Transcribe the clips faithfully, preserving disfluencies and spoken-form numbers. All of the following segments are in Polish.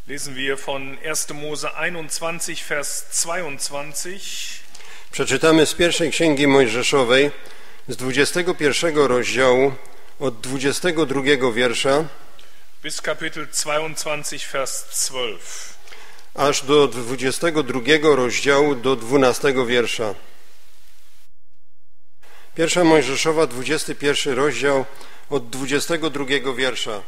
Lesen wir von erster Mose einundzwanzig, Vers zweiundzwanzig. Przeczytamy z pierwszej Księgi Mojżeszowej, z dwudziestego pierwszego rozdziału, od dwudziestego drugiego wiersza, bis Kapitel zweiundzwanzig, Vers zwölf. aż do dwudziestego drugiego rozdziału, do dwunastego wiersza. Pierwsza Mojżeszowa, dwudziesty pierwszy rozdział, od dwudziestego drugiego wiersza.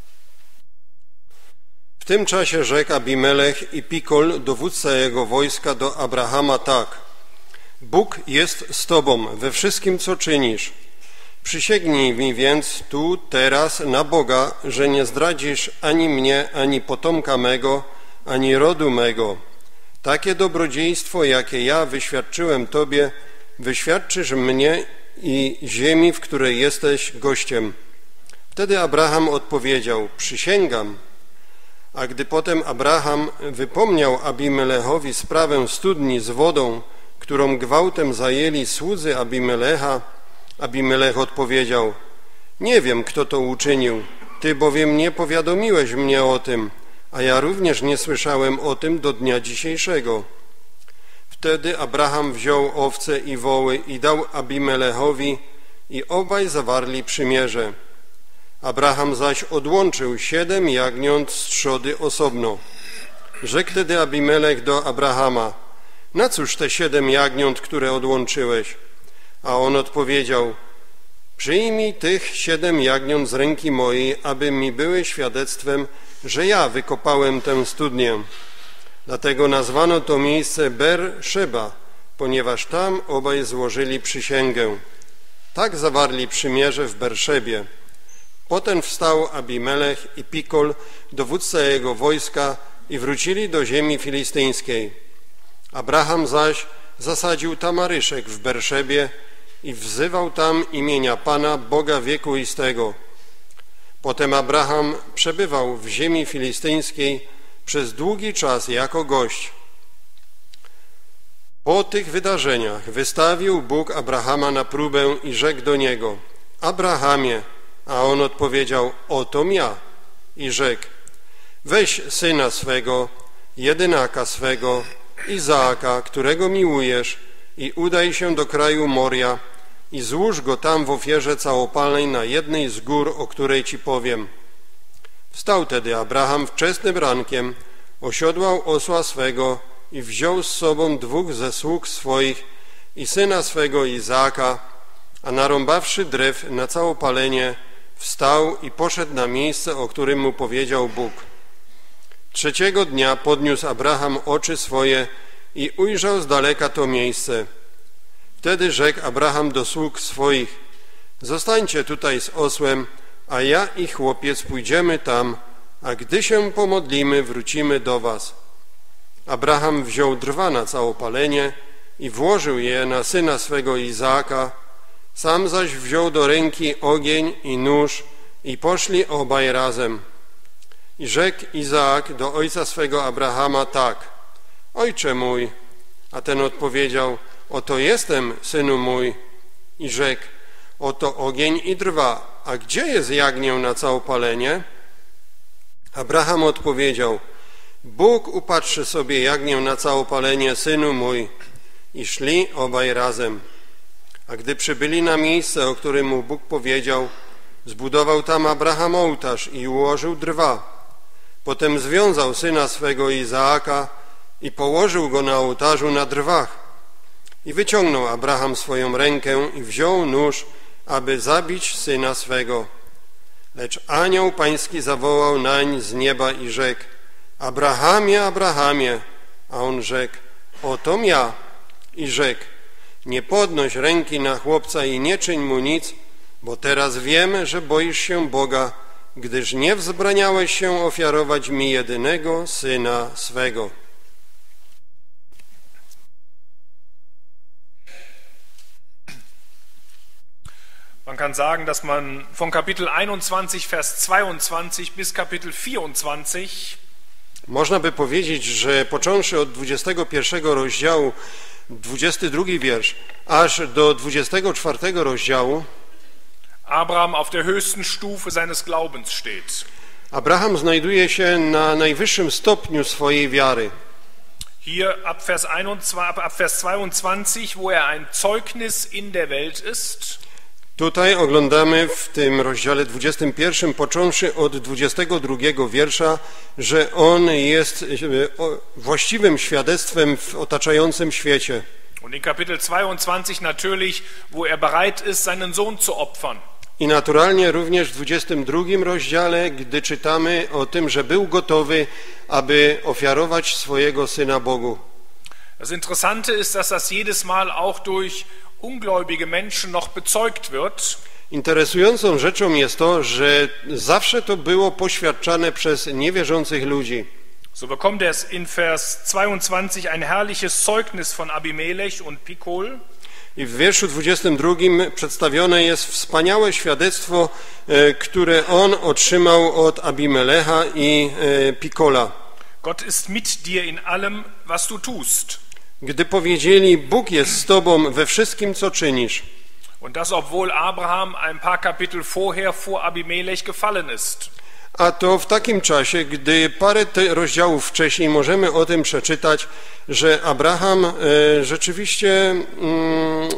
W tym czasie rzekł Abimelech i Pikol, dowódca jego wojska, do Abrahama tak: Bóg jest z tobą we wszystkim, co czynisz. Przysięgnij mi więc tu, teraz na Boga, że nie zdradzisz ani mnie, ani potomka mego, ani rodu mego. Takie dobrodziejstwo, jakie ja wyświadczyłem tobie, wyświadczysz mnie i ziemi, w której jesteś gościem. Wtedy Abraham odpowiedział: Przysięgam. A gdy potem Abraham wypomniał Abimelechowi sprawę studni z wodą, którą gwałtem zajęli słudzy Abimelecha, Abimelech odpowiedział: Nie wiem, kto to uczynił, ty bowiem nie powiadomiłeś mnie o tym, a ja również nie słyszałem o tym do dnia dzisiejszego. Wtedy Abraham wziął owce i woły i dał Abimelechowi i obaj zawarli przymierze. Abraham zaś odłączył siedem jagniąt z trzody osobno. Rzekł wtedy Abimelech do Abrahama: Na cóż te siedem jagniąt, które odłączyłeś? A on odpowiedział: Przyjmij tych siedem jagniąt z ręki mojej, aby mi były świadectwem, że ja wykopałem tę studnię. Dlatego nazwano to miejsce Ber-Szeba, ponieważ tam obaj złożyli przysięgę. Tak zawarli przymierze w Berszebie. Potem wstał Abimelech i Pikol, dowódca jego wojska, i wrócili do ziemi filistyńskiej. Abraham zaś zasadził tamaryszek w Berszebie i wzywał tam imienia Pana, Boga wiekuistego. Potem Abraham przebywał w ziemi filistyńskiej przez długi czas jako gość. Po tych wydarzeniach wystawił Bóg Abrahama na próbę i rzekł do niego: Abrahamie, a on odpowiedział: Otom ja. I rzekł: Weź syna swego, jedynaka swego, Izaaka, którego miłujesz, i udaj się do kraju Moria i złóż go tam w ofierze całopalnej na jednej z gór, o której ci powiem. Wstał tedy Abraham wczesnym rankiem, osiodłał osła swego i wziął z sobą dwóch ze sług swoich i syna swego Izaaka, a narąbawszy drew na całopalenie, wstał i poszedł na miejsce, o którym mu powiedział Bóg. Trzeciego dnia podniósł Abraham oczy swoje i ujrzał z daleka to miejsce. Wtedy rzekł Abraham do sług swoich: Zostańcie tutaj z osłem, a ja i chłopiec pójdziemy tam, a gdy się pomodlimy, wrócimy do was. Abraham wziął drwa na całopalenie i włożył je na syna swego Izaaka, sam zaś wziął do ręki ogień i nóż i poszli obaj razem. I rzekł Izaak do ojca swego Abrahama tak: Ojcze mój. A ten odpowiedział: Oto jestem, synu mój. I rzekł: Oto ogień i drwa, a gdzie jest jagnię na całopalenie? Abraham odpowiedział: Bóg upatrzy sobie jagnię na całopalenie, synu mój. I szli obaj razem. A gdy przybyli na miejsce, o którym mu Bóg powiedział, zbudował tam Abraham ołtarz i ułożył drwa. Potem związał syna swego Izaaka i położył go na ołtarzu na drwach. I wyciągnął Abraham swoją rękę i wziął nóż, aby zabić syna swego. Lecz anioł pański zawołał nań z nieba i rzekł: Abrahamie, Abrahamie. A on rzekł: Otom ja. I rzekł: Nie podnoś ręki na chłopca i nie czyń mu nic, bo teraz wiem, że boisz się Boga, gdyż nie wzbraniałeś się ofiarować mi jedynego syna swego. Man kann sagen, dass man von Kapitel einundzwanzig, Vers zweiundzwanzig bis Kapitel vierundzwanzig Można by powiedzieć, że począwszy od dwudziestego pierwszego rozdziału, dwudziesty drugi wiersz, aż do dwudziestego czwartego rozdziału Abraham auf der höchsten Stufe seines Glaubens steht. Abraham znajduje się na najwyższym stopniu swojej wiary. Hier ab Vers, einundzwanzig, ab Vers zweiundzwanzig, wo er ein Zeugnis in der Welt ist. Tutaj oglądamy w tym rozdziale dwudziestym pierwszym, począwszy od dwudziestego drugiego wiersza, że on jest właściwym świadectwem w otaczającym świecie. Und in Kapitel zweiundzwanzig natürlich, wo er bereit ist, seinen Sohn zu opfern. I naturalnie również w dwudziestym drugim rozdziale, gdy czytamy o tym, że był gotowy, aby ofiarować swojego Syna Bogu. Das Interessante ist, dass das jedes Mal auch durch ungläubige Menschen noch bezeugt wird. Interesującą rzeczą jest to, że zawsze to było poświadczane przez niewierzących ludzi. So bekommt er in Vers zweiundzwanzig ein herrliches Zeugnis von Abimelech und Pikol. I w wierszu dwudziestym drugim przedstawione jest wspaniałe świadectwo, które on otrzymał od Abimelecha i Pikola. Gott ist mit dir in allem, was du tust. Gdy powiedzieli, Bóg jest z tobą we wszystkim, co czynisz. Und das, obwohl Abraham ein paar Kapitel vorher vor Abimelech gefallen ist. A to w takim czasie, gdy parę rozdziałów wcześniej możemy o tym przeczytać, że Abraham e, rzeczywiście mm,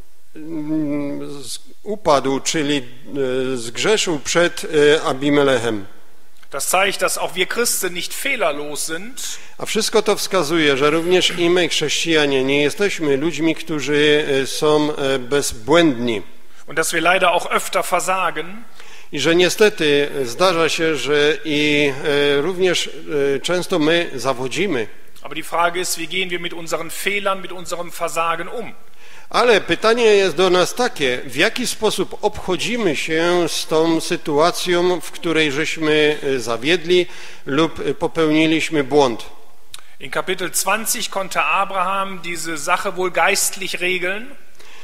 upadł, czyli e, zgrzeszył przed e, Abimelechem. Das zeigt, dass auch wir Christen nicht fehlerlos sind. A wszystko to wskazuje, że również i my, chrześcijanie, nie jesteśmy ludźmi, którzy są bezbłędni. Und dass wir leider auch öfter versagen. I że niestety zdarza się, że i e, również e, często my zawodzimy. Aber die Frage ist, wie gehen wir mit unseren Fehlern, mit unserem Versagen um? Ale pytanie jest do nas takie, w jaki sposób obchodzimy się z tą sytuacją, w której żeśmy zawiedli lub popełniliśmy błąd. In Kapitel zwanzig konnte Abraham diese Sache wohl geistlich regeln.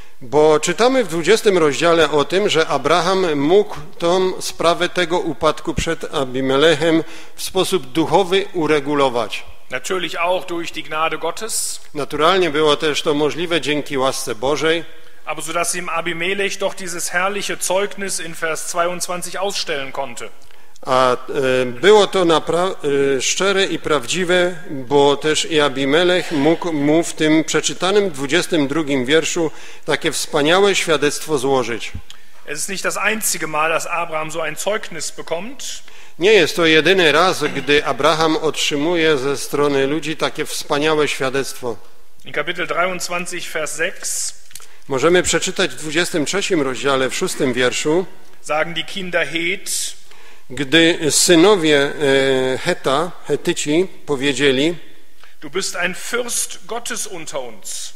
Bo czytamy w dwudziestym rozdziale o tym, że Abraham mógł tą sprawę tego upadku przed Abimelechem w sposób duchowy uregulować. Natürlich auch durch die Gnade Gottes. Naturalnie było też to możliwe dzięki łasce Bożej. Aber so dass ihm Abimelech doch dieses herrliche Zeugnis in Vers zweiundzwanzig ausstellen konnte. A e, było to napra- e, szczere i prawdziwe, bo też i Abimelech mógł mu w tym przeczytanym dwudziestym drugim wierszu takie wspaniałe świadectwo złożyć. Es ist nicht das einzige Mal, dass Abraham so ein Zeugnis bekommt. Nie jest to jedyny raz, gdy Abraham otrzymuje ze strony ludzi takie wspaniałe świadectwo. In Kapitel dreiundzwanzig, Vers sechs Możemy przeczytać w dwudziestym trzecim rozdziale, w szóstym wierszu, sagen die Kinder Het, gdy synowie Heta, Hetyci powiedzieli, du bist ein Fürst Gottes unter uns.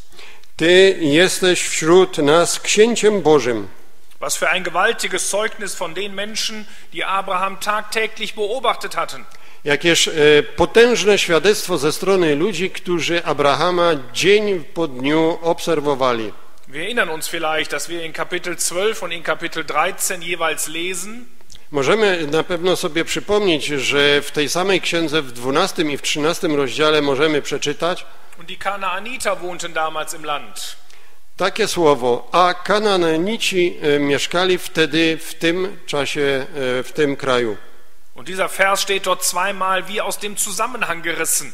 Ty jesteś wśród nas księciem Bożym. Was für ein gewaltiges Zeugnis von den Menschen, die Abraham tagtäglich beobachtet hatten. Jakież potężne świadectwo ze strony ludzi, którzy Abrahama dzień po dniu obserwowali. Wir erinnern uns vielleicht, dass wir in Kapitel zwölf und in Kapitel dreizehn jeweils lesen. Możemy na pewno sobie przypomnieć, że w tej samej księdze w dwunastym i w trzynastym rozdziale możemy przeczytać. Und die Kanaaniter wohnten damals im Land. Takie słowo, a Kanaanici mieszkali wtedy w tym czasie, w tym kraju. Und dieser Vers steht dort zweimal wie aus dem Zusammenhang gerissen.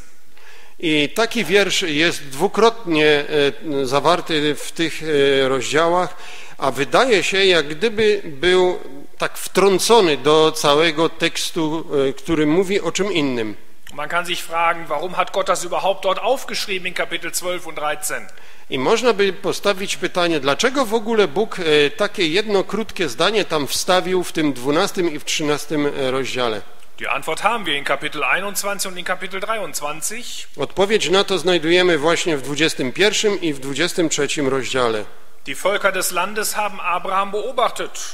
I taki wiersz jest dwukrotnie zawarty w tych rozdziałach, a wydaje się, jak gdyby był tak wtrącony do całego tekstu, który mówi o czym innym. Man kann sich fragen, warum hat Gott das überhaupt dort aufgeschrieben in Kapitel zwölf und dreizehn? I można by postawić pytanie, dlaczego w ogóle Bóg takie jedno krótkie zdanie tam wstawił w tym dwunastym i w trzynastym rozdziale? Die Antwort haben wir in Kapitel einundzwanzig und in Kapitel dreiundzwanzig. Odpowiedź na to znajdujemy właśnie w dwudziestym pierwszym i w dwudziestym trzecim rozdziale. Die Völker des Landes haben Abraham beobachtet.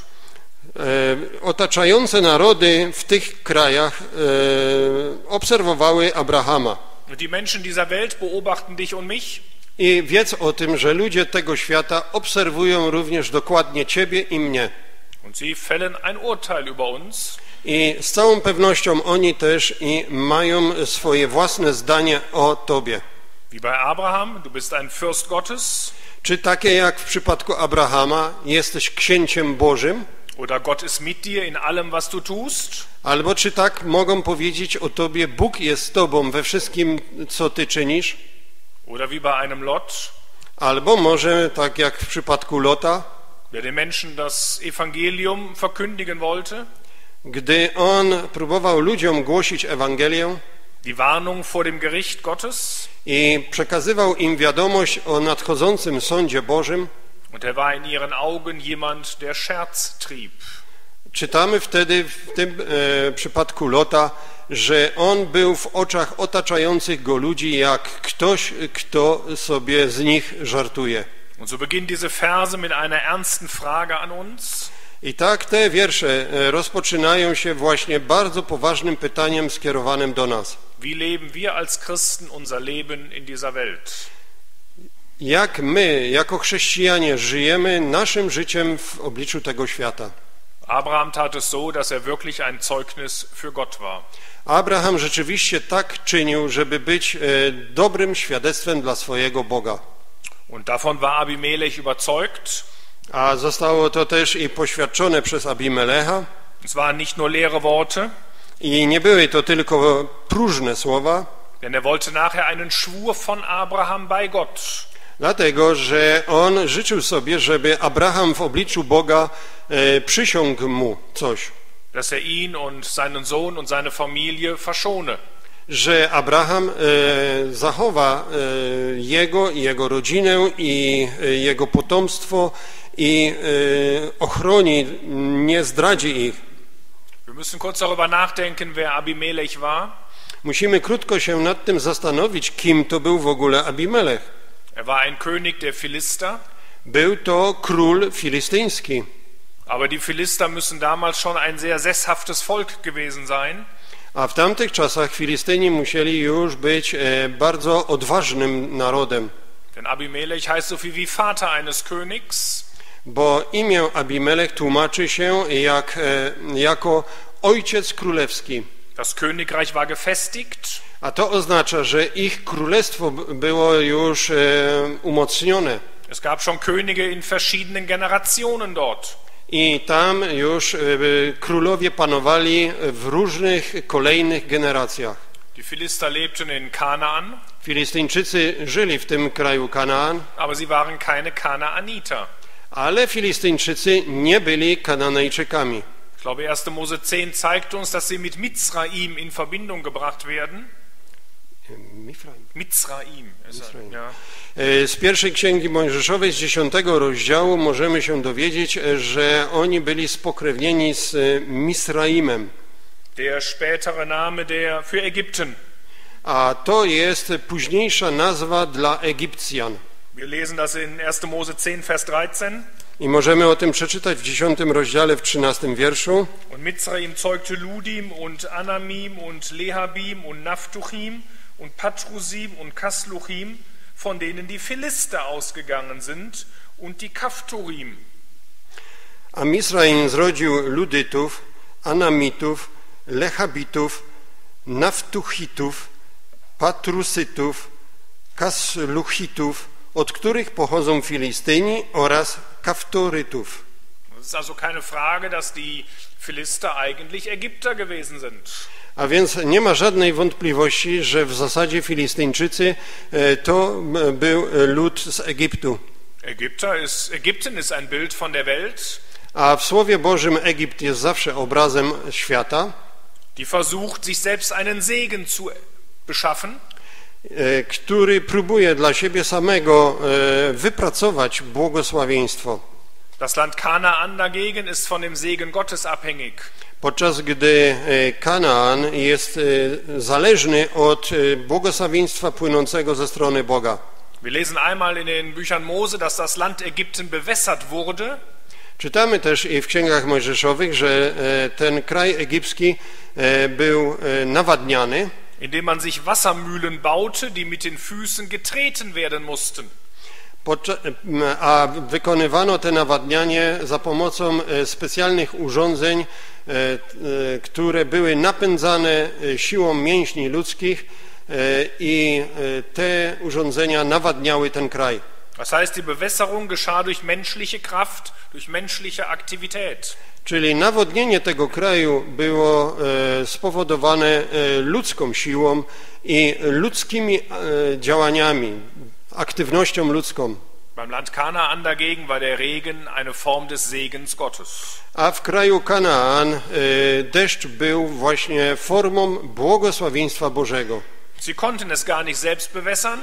E, otaczające narody w tych krajach e, obserwowały Abrahama. Die Menschen dieser Welt beobachten dich und mich. I wiedz o tym, że ludzie tego świata obserwują również dokładnie ciebie i mnie. Und sie fällen ein Urteil über uns. I z całą pewnością oni też i mają swoje własne zdanie o tobie. Wie bei Abraham, du bist ein Fürst Gottes. Czy takie jak w przypadku Abrahama, jesteś księciem Bożym? Oder Gott ist mit dir in allem, was du tust. Albo czy tak mogą powiedzieć o tobie, Bóg jest z tobą we wszystkim, co ty czynisz? Oder wie bei einem Lot, Albo może tak jak w przypadku Lota, der den Menschen das Evangelium verkündigen wollte, gdy on próbował ludziom głosić Ewangelię die Warnung vor dem Gericht Gottes, i przekazywał im wiadomość o nadchodzącym sądzie Bożym, und er war in ihren Augen jemand, der Scherz trieb. czytamy wtedy w tym e, przypadku Lota, że on był w oczach otaczających go ludzi jak ktoś, kto sobie z nich żartuje. Und so beginnen diese Verse mit einer ernsten Frage an uns. I tak te wiersze e, rozpoczynają się właśnie bardzo poważnym pytaniem skierowanym do nas. Wie leben wir als Christen unser Leben in dieser Welt? Jak my, jako chrześcijanie, żyjemy naszym życiem w obliczu tego świata? Abraham tat es so, dass er wirklich ein Zeugnis für Gott war. Abraham rzeczywiście tak czynił, żeby być e, dobrym świadectwem dla swojego Boga. Und davon war Abimelech überzeugt. A zostało to też i poświadczone przez Abimelecha. Es waren nicht nur leere Worte, I nie były to tylko próżne słowa, denn er wollte nachher einen Schwur von Abraham bei Gott. dlatego że on życzył sobie, żeby Abraham w obliczu Boga e, przysiągł mu coś, Dass er ihn und seinen Sohn und seine Familie verschone. że Abraham e, zachowa e, jego i jego rodzinę i e, jego potomstwo i e, ochroni, nie zdradzi ich. Wir müssen kurz darüber nachdenken, wer Abimelech war. Musimy krótko się nad tym zastanowić, kim to był w ogóle Abimelech. Er war ein König der Philister, Był to król filistyński, aber die Philister müssen damals schon ein sehr sesshaftes Volk gewesen sein. a w tamtych czasach Filistyni musieli już być e, bardzo odważnym narodem, Denn Abimelech heißt so viel wie Vater eines Königs. bo imię Abimelech tłumaczy się jak, e, jako ojciec królewski, Das Königreich war gefestigt. a to oznacza, że ich królestwo b- było już e, umocnione Es gab schon Könige in verschiedenen Generationen dort. i tam już e, królowie panowali w różnych kolejnych generacjach. Die Philister lebten in Kanaan, Filistyńczycy żyli w tym kraju Kanaan, aber sie waren keine Kanaaniter. ale Filistyńczycy nie byli Kananejczykami. Ich glaube, erster Mose zehn zeigt uns, dass sie mit Mitzraim in Verbindung gebracht werden. Mitzraim. Ist er, Mitzraim. ja. Z pierwszej księgi Mojżeszowej, z dziesiątego rozdziału możemy się dowiedzieć, że oni byli spokrewnieni z Misraimem, Der spätere Name der für Ägypten. a to jest późniejsza nazwa dla Egipcjan. Wir lesen das in erster Mose zehn, Vers dreizehn. I możemy o tym przeczytać w dziesiątym rozdziale, w trzynastym wierszu. Und Mitzraim zeugte Ludim und Anamim und Lehabim und Naphtuchim und Patrusim und Kasluchim, von denen die Philister ausgegangen sind, und die Kaphtorim. A Misraim zrodził Ludytów, Anamitów, Lechabitów, Naftuchitów, Patrusytów, Kasluchitów, od których pochodzą Filistyni, oraz Kaftorytów. Es ist also keine Frage, dass die Philister eigentlich Ägypter gewesen sind. A więc nie ma żadnej wątpliwości, że w zasadzie Filistyńczycy e, to m, był lud z Egiptu. Ägypter ist, Ägypten ist ein Bild von der Welt, A w Słowie Bożym Egipt jest zawsze obrazem świata, die versucht, sich selbst einen Segen zu beschaffen. e, który próbuje dla siebie samego e, wypracować błogosławieństwo. Das Land Kanaan dagegen ist von dem Segen Gottes abhängig. Podczas gdy e, Kanaan jest e, zależny od e, błogosławieństwa płynącego ze strony Boga. Wir lesen einmal in den Büchern Mose, dass das Land Ägypten bewässert wurde. Czytamy też i w księgach mojżeszowych, że e, ten kraj egipski e, był e, nawadniany, indem man sich Wassermühlen baute, die mit den Füßen getreten werden mussten. podczas, a wykonywano te nawadnianie za pomocą e, specjalnych urządzeń, e, e, które były napędzane e, siłą mięśni ludzkich e, i e, te urządzenia nawadniały ten kraj. Das heißt, die Bewässerung geschah durch menschliche Kraft, durch menschliche Aktivität. Czyli nawodnienie tego kraju było e, spowodowane e, ludzką siłą i ludzkimi e, działaniami, aktywnością ludzką. Beim Land Kanaan dagegen war der Regen eine Form des Segens Gottes. A w kraju Kanaan e, deszcz był właśnie formą błogosławieństwa Bożego. Sie konnten es gar nicht selbst bewässern.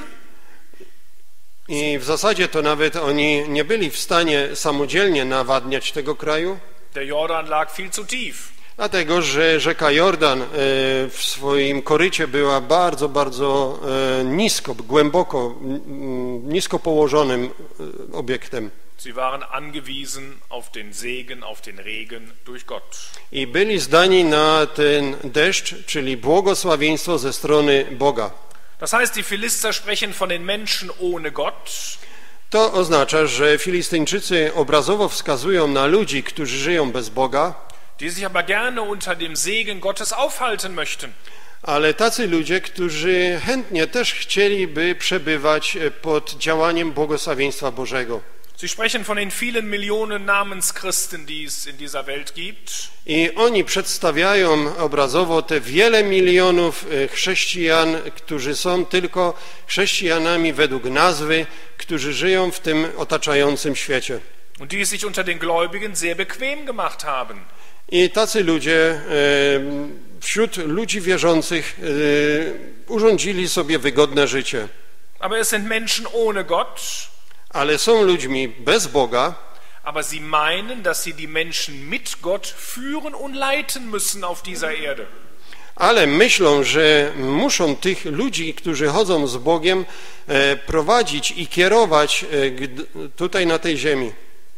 I w zasadzie to nawet oni nie byli w stanie samodzielnie nawadniać tego kraju. Der Jordan lag viel zu tief. Dlatego, że rzeka Jordan e, w swoim korycie była bardzo, bardzo e, nisko, głęboko, nisko położonym e, obiektem. Sie waren angewiesen auf den Segen, auf den Regen durch Gott. I byli zdani na ten deszcz, czyli błogosławieństwo ze strony Boga. Das heißt, die Philister sprechen von den Menschen ohne Gott. To oznacza, że Filistyńczycy obrazowo wskazują na ludzi, którzy żyją bez Boga, die sich aber gerne unter dem Segen Gottes aufhalten möchten. ale tacy ludzie, którzy chętnie też chcieliby przebywać pod działaniem błogosławieństwa Bożego. Sie sprechen von den vielen Millionen Namenschristen, die es in dieser Welt gibt. I oni przedstawiają obrazowo te wiele milionów chrześcijan, którzy są tylko chrześcijanami według nazwy, którzy żyją w tym otaczającym świecie. Und die es sich unter den Gläubigen sehr bequem gemacht haben. I tacy ludzie wśród ludzi wierzących urządzili sobie wygodne życie. Aber es sind Menschen ohne Gott. Ale są ludźmi bez Boga, aber sie meinen, dass sie die Menschen mit Gott führen und leiten müssen auf dieser Erde. ale myślą, że muszą tych ludzi, którzy chodzą z Bogiem, prowadzić i kierować tutaj na tej ziemi.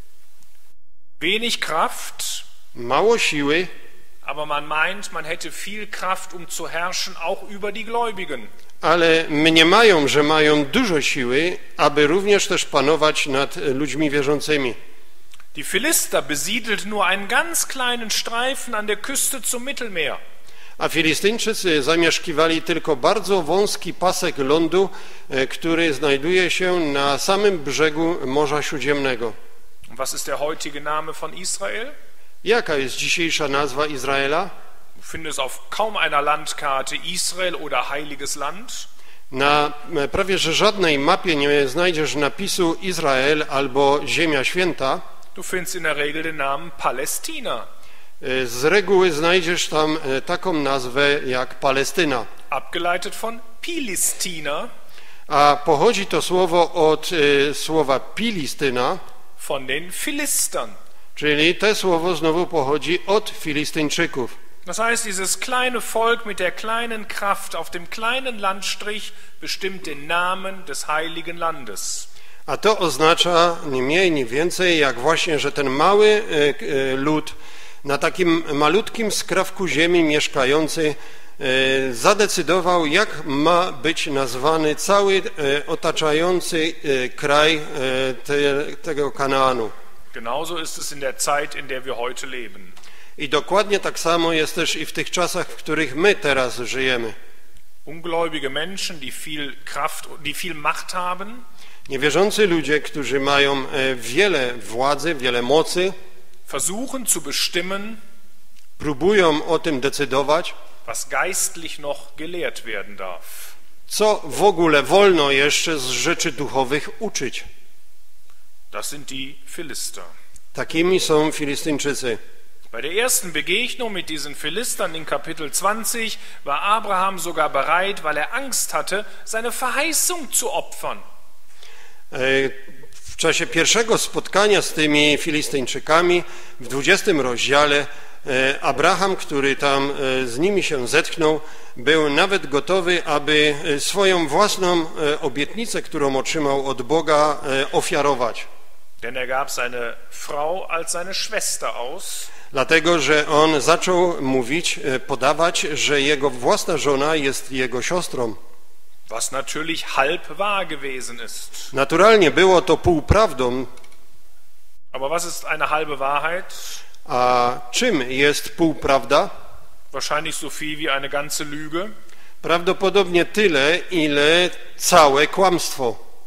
Wenig Kraft, mało siły, aber man meint, man hätte viel Kraft, um zu herrschen, auch über die Gläubigen. ale mniemają, że mają dużo siły, aby również też panować nad ludźmi wierzącymi. Die Philister besiedelt nur einen ganz kleinen Streifen an der Küste zum Mittelmeer. A Filistyńczycy zamieszkiwali tylko bardzo wąski pasek lądu, który znajduje się na samym brzegu Morza Śródziemnego. Was ist der heutige Name von Israel? Jaka jest dzisiejsza nazwa Izraela? Du findest auf kaum einer Landkarte Israel oder Heiliges Land. Na prawie że żadnej mapie nie znajdziesz napisu Izrael albo Ziemia Święta. Du findest in der Regel den Namen Palästina. Z reguły znajdziesz tam taką nazwę jak Palestyna. Abgeleitet von Pilistina. A pochodzi to słowo od e, słowa Pilistyna. Von den Philistern. Czyli to słowo znowu pochodzi od Filistyńczyków. Das heißt, dieses kleine Volk mit der kleinen Kraft auf dem kleinen Landstrich bestimmt den Namen des heiligen Landes. A to oznacza nie mniej, nie więcej, jak właśnie, że ten mały e, e, lud na takim malutkim skrawku ziemi mieszkający e, zadecydował, jak ma być nazwany cały e, otaczający e, kraj e, te, tego Kanaanu. Genauso ist es in der Zeit, in der wir heute leben. I dokładnie tak samo jest też i w tych czasach, w których my teraz żyjemy. Ungläubige Menschen, die viel Kraft, die viel Macht haben, niewierzący ludzie, którzy mają wiele władzy, wiele mocy, versuchen zu bestimmen, próbują o tym decydować, was geistlich noch gelehrt werden darf. Co w ogóle wolno jeszcze z rzeczy duchowych uczyć. Das sind die Philister. Takimi są Filistyńczycy. Bei der ersten Begegnung mit diesen Philistern in Kapitel zwanzig war Abraham sogar bereit, weil er Angst hatte, seine Verheißung zu opfern. W czasie pierwszego spotkania z tymi Filistyńczykami w dwudziestym rozdziale Abraham, który tam z nimi się zetknął, był nawet gotowy, aby swoją własną obietnicę, którą otrzymał od Boga, ofiarować. Denn er gab seine Frau als seine Schwester aus. Dlatego, że on zaczął mówić, podawać, że jego własna żona jest jego siostrą. Was natürlich halb wahr gewesen ist. Naturalnie było to półprawdą. Aber was ist eine halbe Wahrheit? A czym jest półprawda? Wahrscheinlich so viel wie eine ganze Lüge. Prawdopodobnie tyle, ile całe kłamstwo.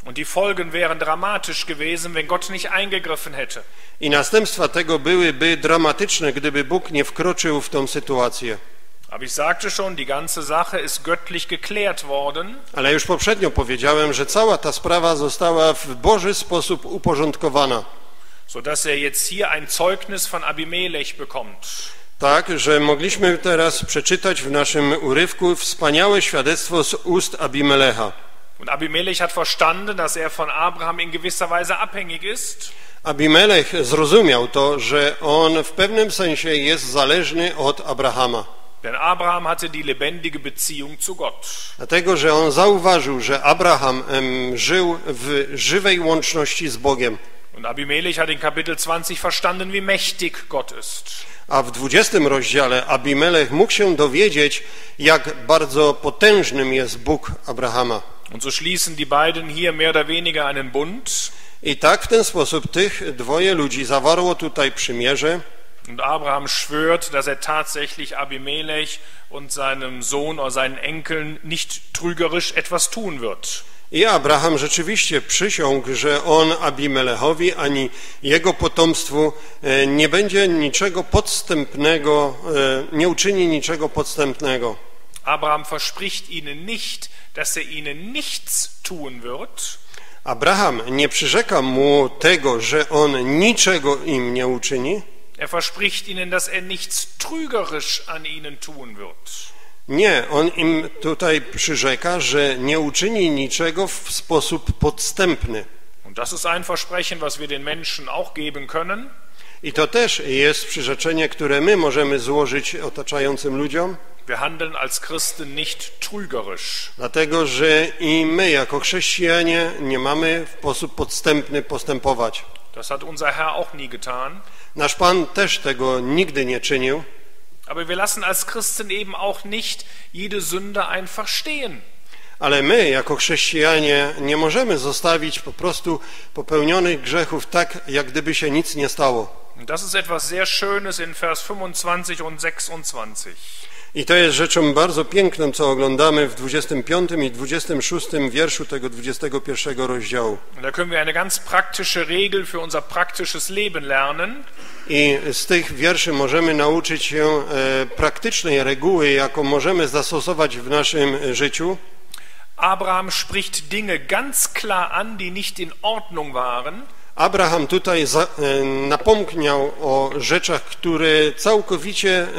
Und die Folgen wären dramatisch gewesen, wenn Gott nicht eingegriffen hätte. I następstwa tego byłyby dramatyczne, gdyby Bóg nie wkroczył w tą sytuację. Aber ich sagte schon, die ganze Sache ist göttlich geklärt worden. Ale już poprzednio powiedziałem, że cała ta sprawa została w Boży sposób uporządkowana. Sodass er jetzt hier ein Zeugnis von Abimelech bekommt. Tak, że mogliśmy teraz przeczytać w naszym urywku wspaniałe świadectwo z ust Abimelecha. Und Abimelech hat verstanden, dass er von Abraham in gewisser Weise abhängig ist. Abimelech zrozumiał to, że on w pewnym sensie jest zależny od Abrahama. Denn Abraham hatte die lebendige Beziehung zu Gott. Dlatego, że on zauważył, że Abraham em, żył w żywej łączności z Bogiem. Und Abimelech hat in Kapitel zwanzig verstanden, wie mächtig Gott ist. A w dwudziestym rozdziale Abimelech mógł się dowiedzieć, jak bardzo potężnym jest Bóg Abrahama. Und so schließen die beiden hier mehr oder weniger einen Bund. I tak w ten sposób tych dwoje ludzi zawarło tutaj przymierze. Und Abraham schwört, dass er tatsächlich Abimelech und seinem Sohn oder seinen Enkeln nicht trügerisch etwas tun wird. I Abraham rzeczywiście przysiągł, że on Abimelechowi ani jego potomstwu nie będzie niczego podstępnego, nie uczyni niczego podstępnego. Abraham verspricht ihnen nicht, dass er ihnen nichts tun wird. Abraham nie przyrzeka mu tego, że on niczego im nie uczyni. Er verspricht ihnen, dass er nichts trügerisch an ihnen tun wird. Nie, on im tutaj przyrzeka, że nie uczyni niczego w sposób podstępny. Und das ist ein Versprechen, was wir den Menschen auch geben können. I to też jest przyrzeczenie, które my możemy złożyć otaczającym ludziom. Wir handeln als Christen nicht trügerisch. Dlatego, że i my jako chrześcijanie nie mamy w sposób podstępny postępować. Das hat unser Herr auch nie getan. Nasz Pan też tego nigdy nie czynił. Aber wir lassen als Christen eben auch nicht jede Sünde einfach stehen. Ale my jako chrześcijanie nie możemy zostawić po prostu popełnionych grzechów tak, jak gdyby się nic nie stało. Und das ist etwas sehr Schönes in Vers fünfundzwanzig und sechsundzwanzig. I to jest rzeczą bardzo piękną, co oglądamy w dwudziestym piątym i dwudziestym szóstym wierszu tego dwudziestego pierwszego rozdziału. Da können wir eine ganz praktische Regel für unser praktisches Leben lernen. I z tych wierszy możemy nauczyć się e, praktycznej reguły, jaką możemy zastosować w naszym życiu. Abraham spricht Dinge ganz klar an, die nicht in Ordnung waren. Abraham tutaj za, e, napomkniał o rzeczach, które całkowicie e,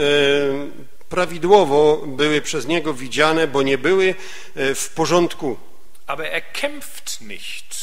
prawidłowo były przez niego widziane, bo nie były w porządku. Aber er kämpft nicht.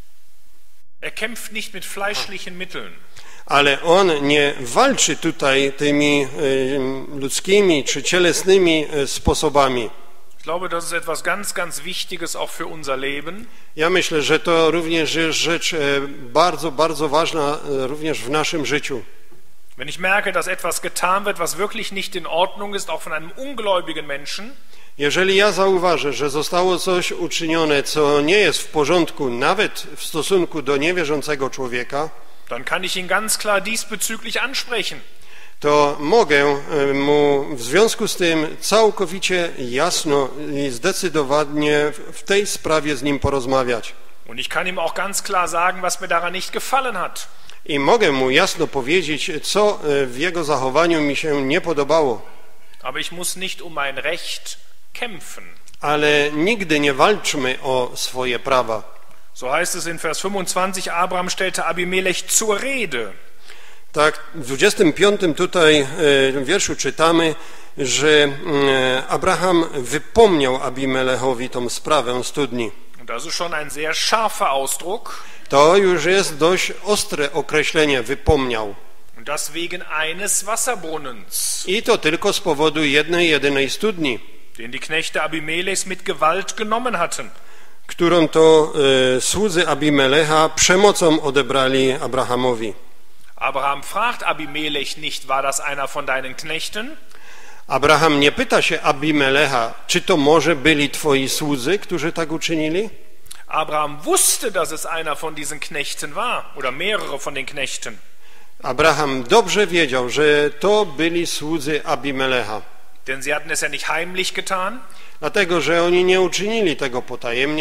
Er kämpft nicht mit fleischlichen Mitteln. Ale on nie walczy tutaj tymi ludzkimi czy cielesnymi sposobami. Ich glaube, das ist etwas ganz, ganz Wichtiges auch für unser Leben. Ja myślę, że to również jest rzecz bardzo, bardzo ważna również w naszym życiu. Wenn ich merke, dass etwas getan wird, was wirklich nicht in Ordnung ist, auch von einem ungläubigen Menschen, jeżeli ja zauważę, że zostało coś uczynione, co nie jest w porządku, nawet w stosunku do niewierzącego człowieka, dann kann ich ihn ganz klar diesbezüglich ansprechen. To mogę mu w związku z tym całkowicie jasno i zdecydowanie w tej sprawie z nim porozmawiać. Und ich kann ihm auch ganz klar sagen, was mir daran nicht gefallen hat. I mogę mu jasno powiedzieć, co w jego zachowaniu mi się nie podobało. Aber ich muss nicht um mein Recht kämpfen. Ale nigdy nie walczmy o swoje prawa. So heißt es in Vers fünfundzwanzig, Abraham stellte Abimelech zur Rede. Tak, w dwudziestym piątym tutaj wierszu czytamy, że Abraham wypomniał Abimelechowi tą sprawę studni. Das ist schon ein sehr scharfer Ausdruck. To już jest dość ostre określenie, wypomniał. Und das wegen eines Wasserbrunnens. I to tylko z powodu jednej, jedynej studni, den die Knechte Abimelechs mit Gewalt genommen hatten. Którą to e, słudzy Abimelecha przemocą odebrali Abrahamowi. Abraham fragt Abimelech nicht, war das einer von deinen Knechten? Abraham nie pyta się Abimelecha, czy to może byli twoi słudzy, którzy tak uczynili? Abraham wusste, dass es einer von diesen Knechten war, oder mehrere von den Knechten. Abraham dobrze wiedział, że to byli słudzy Abimelecha. Denn sie hatten es ja nicht heimlich getan. Dlatego, że oni nie uczynili tego potajemnie.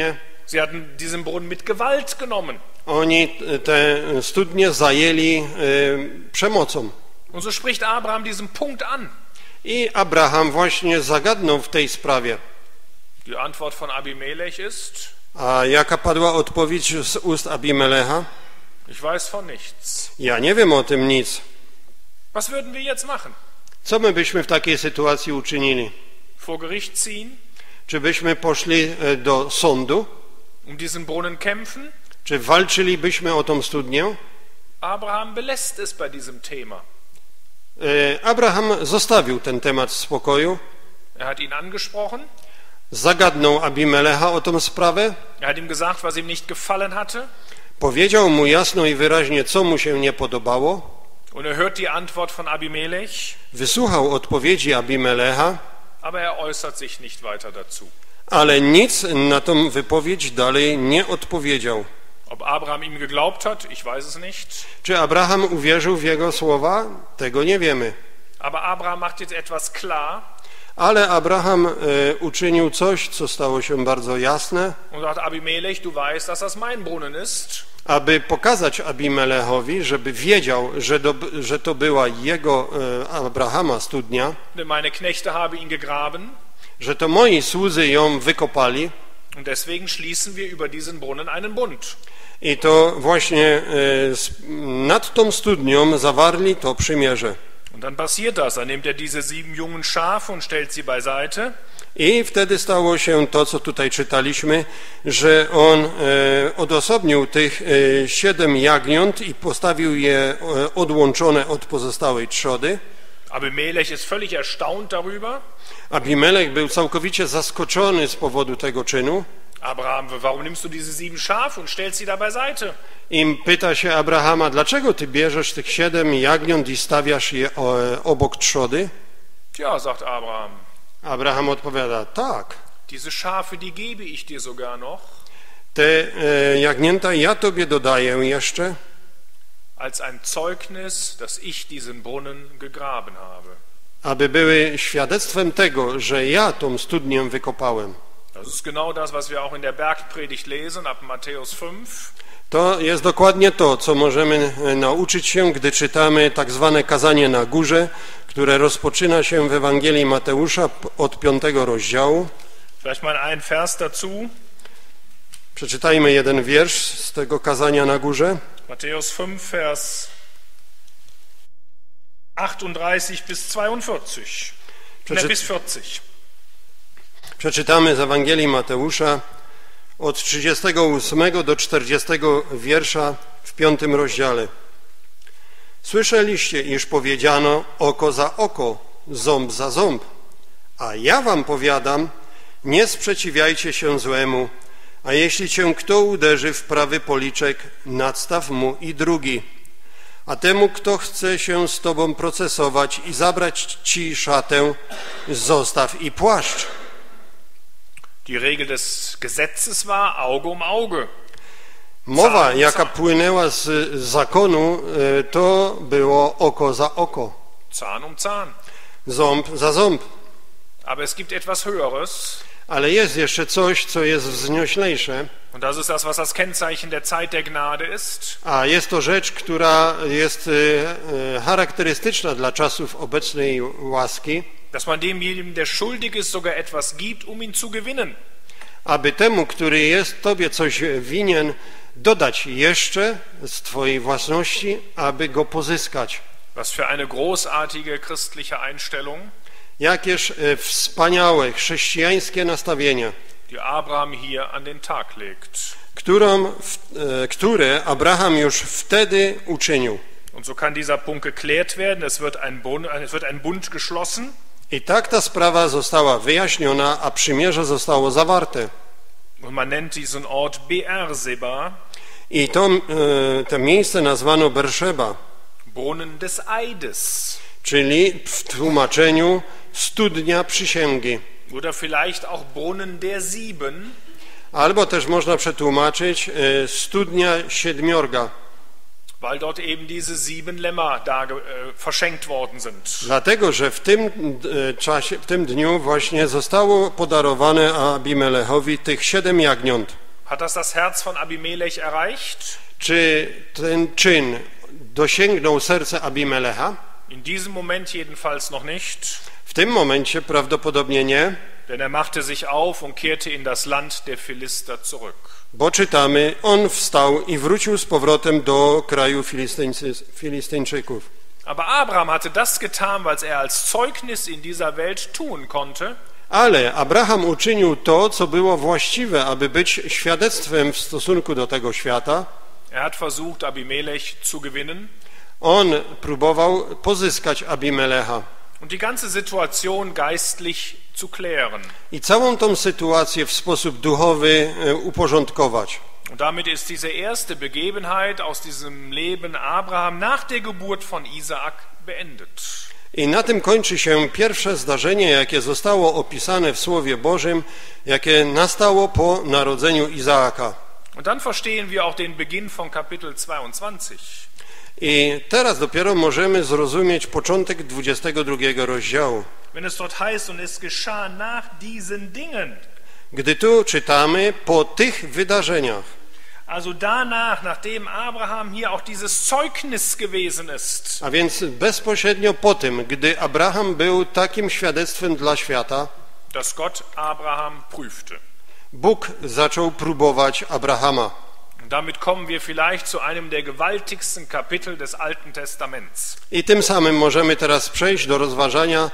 sie hatten diesen Brunnen mit Gewalt genommen. Oni te studnie zajęli y, przemocą. Und so spricht Abraham diesen Punkt an. I Abraham właśnie zagadnął w tej sprawie. Die Antwort von Abimelech ist: A jaka padła odpowiedź z ust Abimelecha? Ich weiß von nichts. Ja nie wiem o tym nic. Was würden wir jetzt machen? Co my byśmy w takiej sytuacji uczynili? Vor Gericht ziehen? Czy byśmy poszli do sądu? Um diesen Brunnen kämpfen? Czy walczylibyśmy o tą studnię? Abraham belässt es bei diesem Thema. Abraham zostawił ten temat w spokoju. Er hat ihn angesprochen. Zagadnął Abimelecha o tą sprawę. Er hat ihm gesagt, was ihm nicht gefallen hatte. Powiedział mu jasno i wyraźnie, co mu się nie podobało. Und er hört die Antwort von Abimelech. Wysłuchał odpowiedzi Abimelecha, aber er äußert sich nicht weiter dazu. Ale nic na tą wypowiedź dalej nie odpowiedział. Ob Abraham ihm geglaubt hat, ich weiß es nicht. Czy Abraham uwierzył w jego słowa? Tego nie wiemy. Aber Abraham macht jetzt etwas klar. Ale Abraham e, uczynił coś, co stało się bardzo jasne. Und sagt Abimelech, du weißt, dass das mein Brunnen ist. Aby pokazać Abimelechowi, żeby wiedział, że, do, że to była jego e, Abrahama studnia. Denn meine Knechte haben ihn gegraben. Że to moi słudzy ją wykopali. Und deswegen schließen wir über diesen Brunnen einen Bund. I to właśnie e, nad tą studnią zawarli to przymierze. Und dann passiert das. Dann nimmt er diese sieben jungen Schafe und stellt sie beiseite. I wtedy stało się to, co tutaj czytaliśmy, że on e, odosobnił tych e, siedem jagniąt i postawił je e, odłączone od pozostałej trzody. Abimelech ist völlig erstaunt darüber. Abimelech był całkowicie zaskoczony z powodu tego czynu. Abraham, warum nimmst du diese sieben Schafe und stellst sie da beiseite? I pyta się Abrahama, dlaczego ty bierzesz tych siedem jagniąt i stawiasz je obok trzody? Ja, sagt Abraham. Abraham odpowiada, tak. Diese Schafe, die gebe ich dir sogar noch. Te e, jagnięta ja tobie dodaję jeszcze. Als ein Zeugnis, dass ich diesen Brunnen gegraben habe. Aby były świadectwem tego, że ja tą studnię wykopałem. Das ist genau das, was wir auch in der Bergpredigt lesen, ab Matthäus fünf. To jest dokładnie to, co możemy nauczyć się, gdy czytamy tak zwane kazanie na górze, które rozpoczyna się w Ewangelii Mateusza od piątego rozdziału. Vielleicht mal ein Vers dazu. Przeczytajmy jeden wiersz z tego kazania na górze. Matthäus fünf, Vers achtunddreißig bis zweiundvierzig. Przeczy... Ne, bis vierzig. Przeczytamy z Ewangelii Mateusza od trzydziestego ósmego do czterdziestego wiersza w piątym rozdziale. Słyszeliście, iż powiedziano oko za oko, ząb za ząb. A ja wam powiadam, nie sprzeciwiajcie się złemu, a jeśli cię kto uderzy w prawy policzek, nadstaw mu i drugi. A temu, kto chce się z tobą procesować i zabrać ci szatę, zostaw i płaszcz. Die Regel des Gesetzes war Auge um Auge. Mowa, jaka płynęła z zakonu, to było oko za oko. Zahn um Zahn. Ząb za ząb. Aber es gibt etwas Höheres. Ale jest jeszcze coś, co jest wznioślejsze. Und das ist das, was das Kennzeichen der Zeit der Gnade ist. A jest to rzecz, która jest charakterystyczna dla czasów obecnej łaski. Dass man demjenigen, der schuldig ist, sogar etwas gibt, um ihn zu gewinnen. Aby temu, który jest tobie coś winien, dodać jeszcze z twojej własności, aby go pozyskać. Was für eine großartige christliche Einstellung. Jakież wspaniałe chrześcijańskie nastawienie, die Abraham hier an den Tag legt. Którą, które Abraham już wtedy uczynił. Und so kann dieser Punkt geklärt werden. Es wird ein Bund, es wird ein Bund geschlossen. I tak ta sprawa została wyjaśniona, a przymierze zostało zawarte. Und man nennt diesen Ort Beerseba. I to, to miejsce nazwano Berszeba. Brunnen des Eides. Czyli w tłumaczeniu studnia przysięgi. Oder vielleicht auch Brunnen der Sieben. Albo też można przetłumaczyć studnia siedmiorga. Weil dort eben diese sieben Lämmer da äh, verschenkt worden sind. Dlatego, że w tym czasie, w tym dniu właśnie zostało podarowane Abimelechowi tych siedem jagniąt. Hat das das Herz von Abimelech erreicht? Czy ten czyn dosięgnął serce Abimelecha? In diesem Moment jedenfalls noch nicht. W tym momencie prawdopodobnie nie, Denn er machte sich auf und kehrte in das Land der Philister zurück. bo czytamy, on wstał i wrócił z powrotem do kraju Filistyńcy- Filistyńczyków. Aber Abraham hatte das getan, was er als Zeugnis in dieser Welt tun konnte. Ale Abraham uczynił to, co było właściwe, aby być świadectwem w stosunku do tego świata. Er hat versucht, Abimelech zu gewinnen. On próbował pozyskać Abimelecha Und die ganze Situation geistlich zu klären. i całą tą sytuację w sposób duchowy e, uporządkować. Und damit ist diese erste Begebenheit aus diesem Leben Abraham nach der Geburt von Isaak beendet. I na tym kończy się pierwsze zdarzenie, jakie zostało opisane w Słowie Bożym, jakie nastało po narodzeniu Izaaka. Und dann verstehen wir auch den Beginn von Kapitel zweiundzwanzig. I teraz dopiero możemy zrozumieć początek dwudziestego drugiego rozdziału. Wenn es dort heißt, und es geschah nach diesen Dingen. Gdy tu czytamy po tych wydarzeniach, Also danach, nachdem Abraham hier auch dieses Zeugnis gewesen ist, a więc bezpośrednio po tym, gdy Abraham był takim świadectwem dla świata, dass Gott Abraham prüfte. Bóg zaczął próbować Abrahama. Und damit kommen wir vielleicht zu einem der gewaltigsten Kapitel des Alten Testaments. I tym samym możemy teraz przejść do rozważania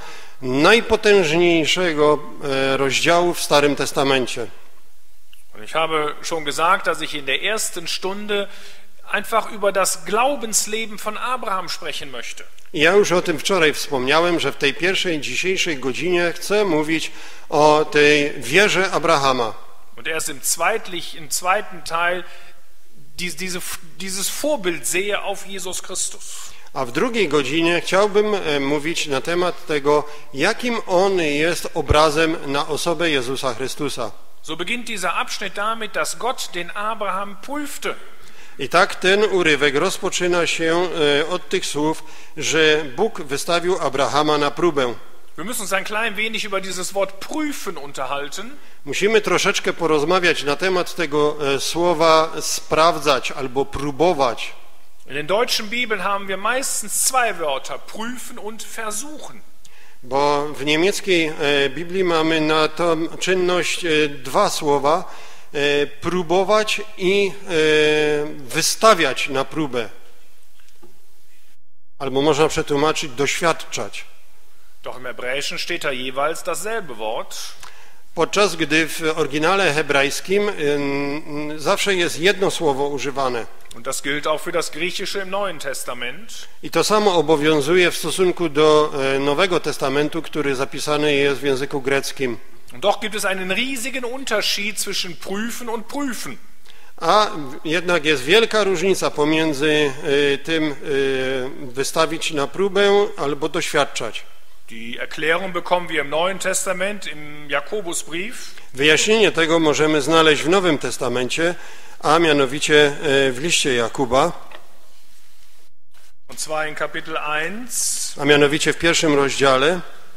najpotężniejszego e, rozdziału w Starym Testamencie. Und ich habe schon gesagt, dass ich in der ersten Stunde einfach über das Glaubensleben von Abraham sprechen möchte. I ja już o tym wczoraj wspomniałem, że w tej pierwszej dzisiejszej godzinie chcę mówić o tej wierze Abrahama. Und erst im, zweitlich, im zweiten Teil dies, diese, dieses Vorbild sehe auf Jesus Christus. A w drugiej godzinie chciałbym e, mówić na temat tego, jakim on jest obrazem na osobę Jezusa Chrystusa. So beginnt dieser Abschnitt damit, dass Gott den Abraham prüfte. I tak ten urywek rozpoczyna się e, od tych słów, że Bóg wystawił Abrahama na próbę. Wir müssen uns ein klein wenig über dieses Wort prüfen unterhalten. Musimy troszeczkę porozmawiać na temat tego e, słowa sprawdzać albo próbować. In den deutschen Bibeln haben wir meistens zwei Wörter, prüfen und versuchen. Bo w niemieckiej e, Biblii mamy na tą czynność e, dwa słowa, e, próbować i e, wystawiać na próbę. Albo można przetłumaczyć doświadczać. Doch im Hebräischen steht da jeweils dasselbe Wort. Podczas gdy w oryginale hebrajskim e, zawsze jest jedno słowo używane. Und das gilt auch für das Griechische im Neuen Testament. I to samo obowiązuje w stosunku do e, Nowego Testamentu, który zapisany jest w języku greckim. Und doch gibt es einen riesigen Unterschied zwischen prüfen und prüfen. A jednak jest wielka różnica pomiędzy e, tym e, wystawić na próbę albo doświadczać. Die Erklärung bekommen wir im Neuen Testament, im Jakobusbrief. Wyjaśnienie tego możemy znaleźć w Nowym Testamencie, a mianowicie e, w liście Jakuba, Und zwar in Kapitel eins, a mianowicie w pierwszym rozdziale,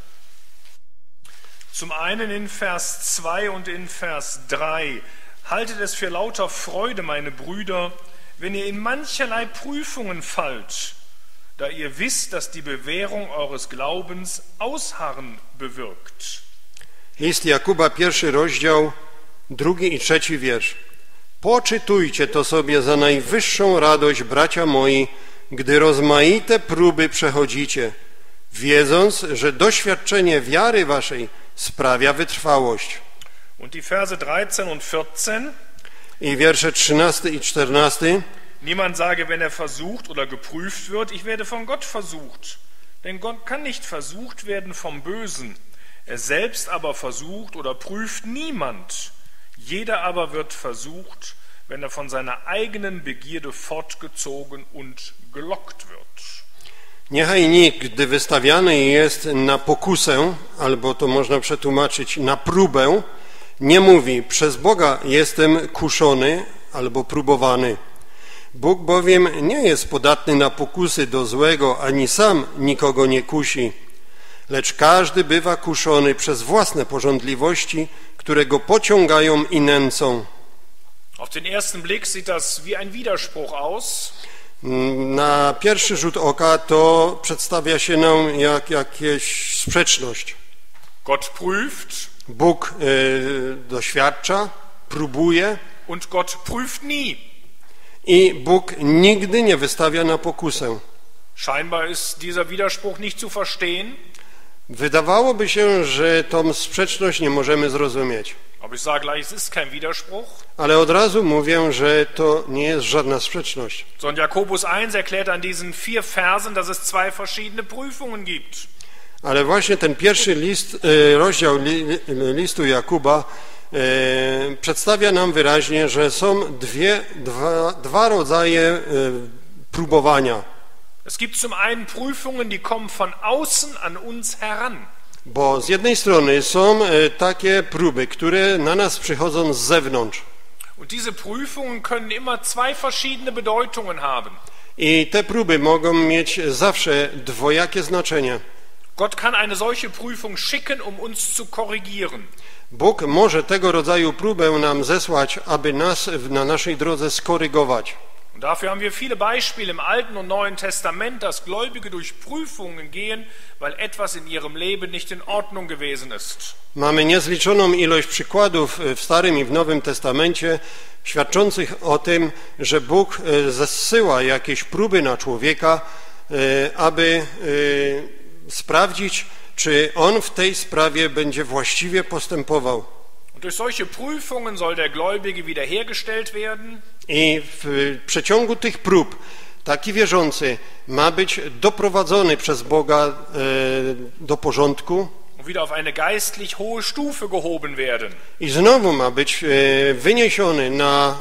zum einen in Vers zwei und in Vers drei. Haltet es für lauter Freude, meine Brüder, wenn ihr in mancherlei Prüfungen fallt, da ihr wisst, dass die Bewährung eures Glaubens Ausharren bewirkt. list Jakuba, pierwszy rozdział, drugi i trzeci wiersz. Poczytujcie to sobie za najwyższą radość, bracia moi, gdy rozmaite próby przechodzicie, wiedząc, że doświadczenie wiary waszej sprawia wytrwałość. Und die Verse dreizehn und vierzehn. I wiersze trzynasty i czternasty. Niemand sage, wenn er versucht oder geprüft wird, ich werde von Gott versucht. Denn Gott kann nicht versucht werden vom Bösen. Er selbst aber versucht oder prüft niemand. Jeder aber wird versucht, wenn er von seiner eigenen Begierde fortgezogen und gelockt wird. Niechaj nikt, gdy wystawiany jest na pokusę, albo to można przetłumaczyć na próbę, nie mówi, przez Boga jestem kuszony albo próbowany. Bóg bowiem nie jest podatny na pokusy do złego, ani sam nikogo nie kusi, lecz każdy bywa kuszony przez własne pożądliwości, które go pociągają i nęcą. Auf den ersten Blick sieht das wie ein Widerspruch aus. Na pierwszy rzut oka to przedstawia się nam jak jakaś sprzeczność. Gott prüft. Bóg y, doświadcza, próbuje. Und Gott prüft nie. I Bóg nigdy nie wystawia na pokusę. Scheinbar ist dieser Widerspruch nicht zu verstehen. Wydawałoby się, że tą sprzeczność nie możemy zrozumieć. Aber ich sage gleich, es ist kein Widerspruch. Ale od razu mówię, że to nie jest żadna sprzeczność. Sondern Jakobus eins erklärt an diesen vier Versen, dass es zwei verschiedene Prüfungen gibt. Ale właśnie ten pierwszy list, rozdział listu Jakuba przedstawia nam wyraźnie, że są dwie, dwa, dwa rodzaje próbowania. Es gibt zum einen Prüfungen, die kommen von außen an uns heran. Bo z jednej strony są takie próby, które na nas przychodzą z zewnątrz. Und diese Prüfungen können immer zwei verschiedene Bedeutungen haben. I te próby mogą mieć zawsze dwojakie znaczenie. Gott kann eine solche Prüfung schicken, um uns zu korrigieren. Bóg może tego rodzaju próbę nam zesłać, aby nas na naszej drodze skorygować. Und dafür haben wir viele Beispiele im Alten und Neuen Testament, dass Gläubige durch Prüfungen gehen, weil etwas in ihrem Leben nicht in Ordnung gewesen ist. Mamy niezliczoną ilość przykładów w Starym i w Nowym Testamencie świadczących o tym, że Bóg zsyła jakieś próby na człowieka, aby sprawdzić, czy on w tej sprawie będzie właściwie postępował. Und durch solche Prüfungen soll der Gläubige wiederhergestellt werden. I w przeciągu tych prób taki wierzący ma być doprowadzony przez Boga do porządku Und wieder auf eine geistlich hohe Stufe gehoben werden. i znowu ma być wyniesiony na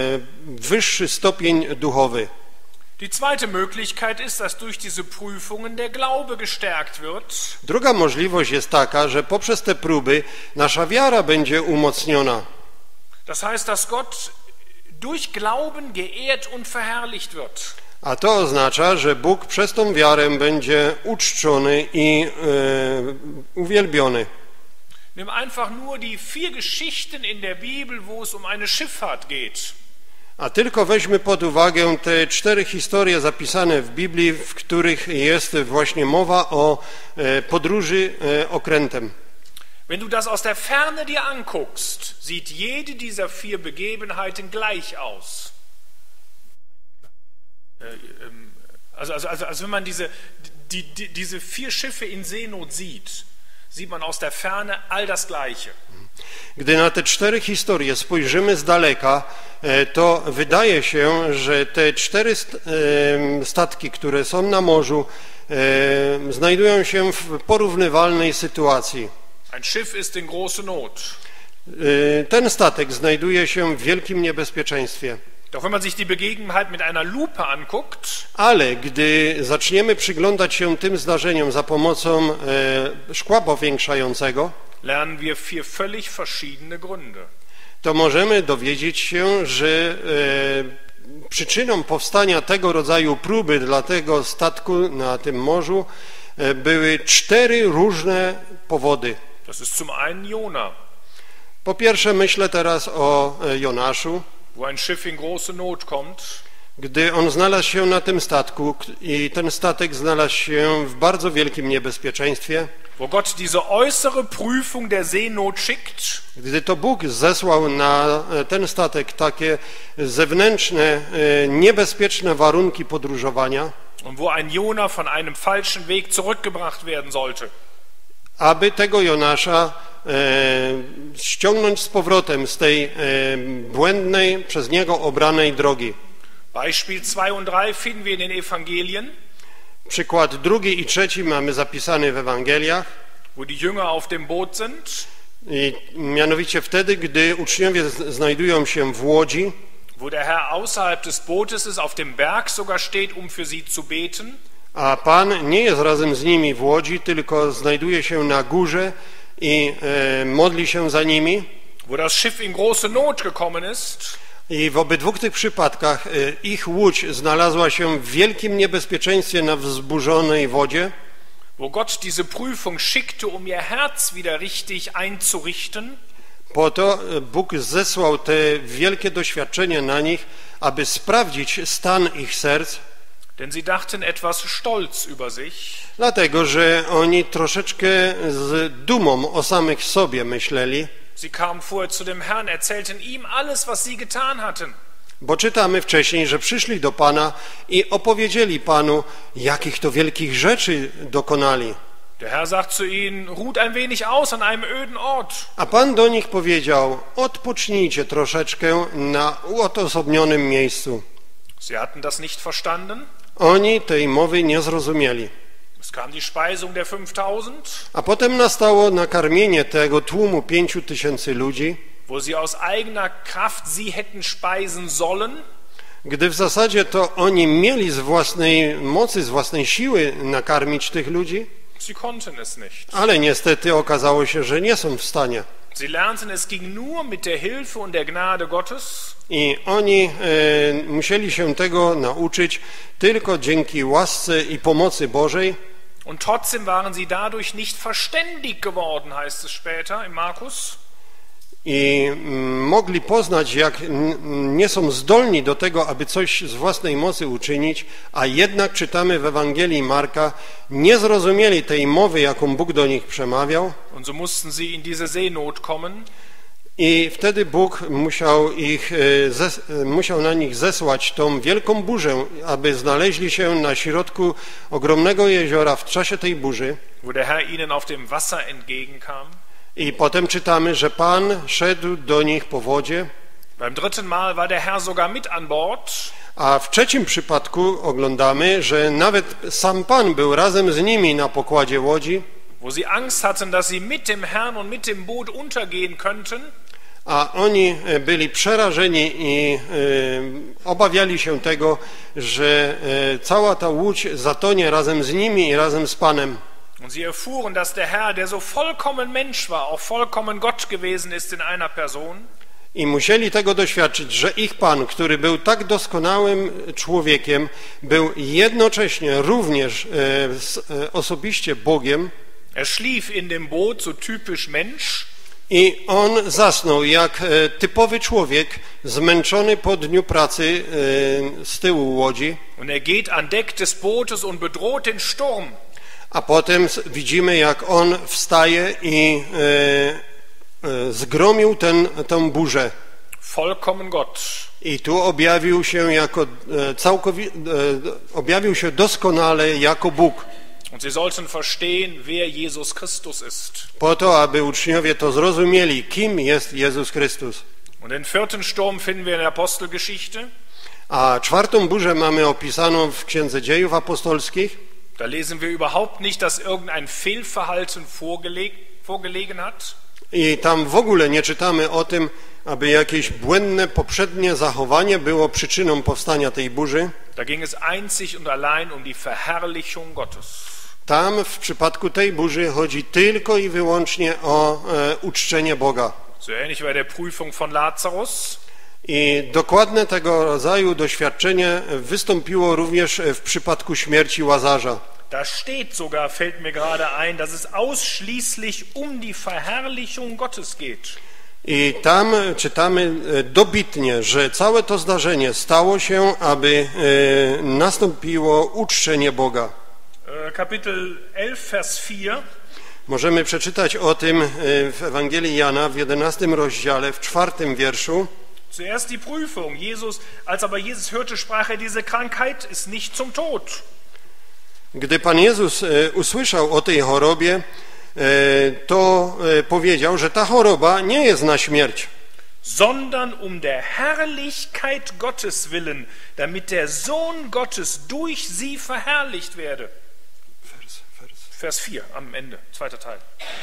wyższy stopień duchowy. Die zweite Möglichkeit ist, dass durch diese Prüfungen der Glaube gestärkt wird. Druga możliwość jest taka, że poprzez te próby nasza wiara będzie umocniona. Das heißt, dass Gott durch Glauben geehrt und verherrlicht wird. A to oznacza, że Bóg przez tą wiarę będzie uczczony i e, uwielbiony. Nimm einfach nur die vier Geschichten in der Bibel, wo es um eine Schifffahrt geht. A tylko weźmy pod uwagę te cztery historie zapisane w Biblii, w których jest właśnie mowa o e, podróży e, okrętem. Wenn du das aus der Ferne dir anguckst, sieht jede dieser vier Begebenheiten gleich aus. Also, also, also, also wenn man diese, die, die, diese vier Schiffe in Seenot sieht, sieht man aus der Ferne all das Gleiche. Gdy na te cztery historie spojrzymy z daleka, to wydaje się, że te cztery statki, które są na morzu, znajdują się w porównywalnej sytuacji. Ein Schiff ist in große Not. Ten statek znajduje się w wielkim niebezpieczeństwie. Doch wenn man sich die Begebenheit mit einer Lupe anguckt, ale gdy zaczniemy przyglądać się tym zdarzeniom za pomocą e, szkła powiększającego, lernen wir vier völlig verschiedene Gründe. To możemy dowiedzieć się, że e, przyczyną powstania tego rodzaju próby dla tego statku na tym morzu e, były cztery różne powody. Das ist zum einen Jona. Po pierwsze, myślę teraz o Jonaszu, wo ein Schiff in große Not kommt. Gdy on znalazł się na tym statku i ten statek znalazł się w bardzo wielkim niebezpieczeństwie, wo Gott diese äußere Prüfung der Seenot schickt, gdy to Bóg zesłał na ten statek takie zewnętrzne, niebezpieczne warunki podróżowania, und wo ein Jona von einem falschen Weg zurückgebracht werden sollte, aby tego Jonasza e, ściągnąć z powrotem z tej e, błędnej, przez niego obranej drogi. Beispiel zwei und drei finden wir in den Evangelien. Przykład drugi i trzeci mamy zapisany w Ewangeliach. Wo die Jünger auf dem Boot sind. I mianowicie wtedy, gdy uczniowie znajdują się w łodzi, wo der Herr außerhalb des Bootes ist, auf dem Berg sogar steht, um für sie zu beten. A Pan nie jest razem z nimi w łodzi, tylko znajduje się na górze i e, modli się za nimi. Wo das Schiff in große Not gekommen ist. I w obydwu tych przypadkach e, ich łódź znalazła się w wielkim niebezpieczeństwie na wzburzonej wodzie. Wo Gott diese Prüfung schickte, um ihr Herz wieder richtig einzurichten. Po to Bóg zesłał te wielkie doświadczenie na nich, aby sprawdzić stan ich serc. Denn sie dachten etwas stolz über sich. Dlatego, że oni troszeczkę z dumą o samych sobie myśleli. Sie kamen vorher zu dem Herrn, erzählten ihm alles, was sie getan hatten. Bo czytamy wcześniej, że przyszli do Pana i opowiedzieli Panu, jakich to wielkich rzeczy dokonali. Der Herr sagt zu ihnen, ruht ein wenig aus an einem öden Ort. A Pan do nich powiedział, odpocznijcie troszeczkę na odosobnionym miejscu. Sie hatten das nicht verstanden. Oni tej mowy nie zrozumieli. Es kam die Speisung der fünftausend, A potem nastało nakarmienie tego tłumu pięciu tysięcy ludzi, wo sie aus eigener Kraft sie hätten speisen sollen. gdy w zasadzie to oni mieli z własnej mocy, z własnej siły nakarmić tych ludzi, Sie konnten es nicht. ale niestety okazało się, że nie są w stanie. Sie lernten, es ging nur mit der Hilfe und der Gnade Gottes. I oni e, musieli się tego nauczyć tylko dzięki łasce i pomocy Bożej. Und trotzdem waren sie dadurch nicht verständig geworden, heißt es später im Markus. I mm, mogli poznać, jak n, nie są zdolni do tego, aby coś z własnej mocy uczynić, a jednak czytamy w Ewangelii Marka, nie zrozumieli tej mowy, jaką Bóg do nich przemawiał. Und so mussten sie in diese Seenot kommen. I wtedy Bóg musiał, ich, zes, musiał na nich zesłać tą wielką burzę, aby znaleźli się na środku ogromnego jeziora w czasie tej burzy. Wo der Herr ihnen auf dem Wasser entgegenkam. I potem czytamy, że Pan szedł do nich po wodzie. Beim dritten Mal war der Herr sogar mit an Bord. A w trzecim przypadku oglądamy, że nawet sam Pan był razem z nimi na pokładzie łodzi. Wo sie Angst hatten, dass sie mit dem Herrn und mit dem Boot untergehen könnten. A oni byli przerażeni i e, obawiali się tego, że e, cała ta łódź zatonie razem z nimi i razem z Panem. Und sie erfuhren, dass der Herr, der so vollkommen Mensch war, auch vollkommen Gott gewesen ist in einer Person. I musieli tego doświadczyć, że ich Pan, który był tak doskonałym człowiekiem, był jednocześnie również e, e, osobiście Bogiem. Er schlief in dem Boot, so typisch Mensch. I on zasnął jak e, typowy człowiek, zmęczony po dniu pracy e, z tyłu łodzi. Und er geht an Deck des Bootes und bedroht den Sturm. A potem widzimy, jak on wstaje i e, e, zgromił ten, tę burzę. Vollkommen Gott. I tu objawił się jako e, całkowicie, e, objawił się doskonale jako Bóg. Und sie sollten verstehen, wer Jesus Christus ist. Po to, aby uczniowie to zrozumieli, kim jest Jezus Chrystus. Und den vierten Sturm finden wir in der Apostelgeschichte. A czwartą burzę mamy opisaną w Księdze Dziejów Apostolskich. Da lesen wir überhaupt nicht, dass irgendein Fehlverhalten vorgeleg vorgelegen hat. I tam w ogóle nie czytamy o tym, aby jakieś błędne poprzednie zachowanie było przyczyną powstania tej burzy. Da ging es einzig und allein um die Verherrlichung Gottes. Tam w przypadku tej burzy chodzi tylko i wyłącznie o e, uczczenie Boga. So ähnlich bei der Prüfung von Lazarus. I dokładne tego rodzaju doświadczenie wystąpiło również w przypadku śmierci Łazarza. Da steht sogar, fällt mir gerade ein, dass es ausschließlich um die Verherrlichung Gottes geht. I tam czytamy dobitnie, że całe to zdarzenie stało się, aby e, nastąpiło uczczenie Boga. Kapitel elf, Vers vier. Możemy przeczytać o tym w Ewangelii Jana w jedenastym rozdziale, w czwartym wierszu. Zuerst die Prüfung. Jesus, als aber Jesus hörte, sprach er, diese Krankheit ist nicht zum Tod. Gdy Pan Jezus usłyszał o tej chorobie, to powiedział, że ta choroba nie jest na śmierć, sondern um der Herrlichkeit Gottes willen, damit der Sohn Gottes durch sie verherrlicht werde. Vers, vers. Vers vier am Ende, zweiter Teil.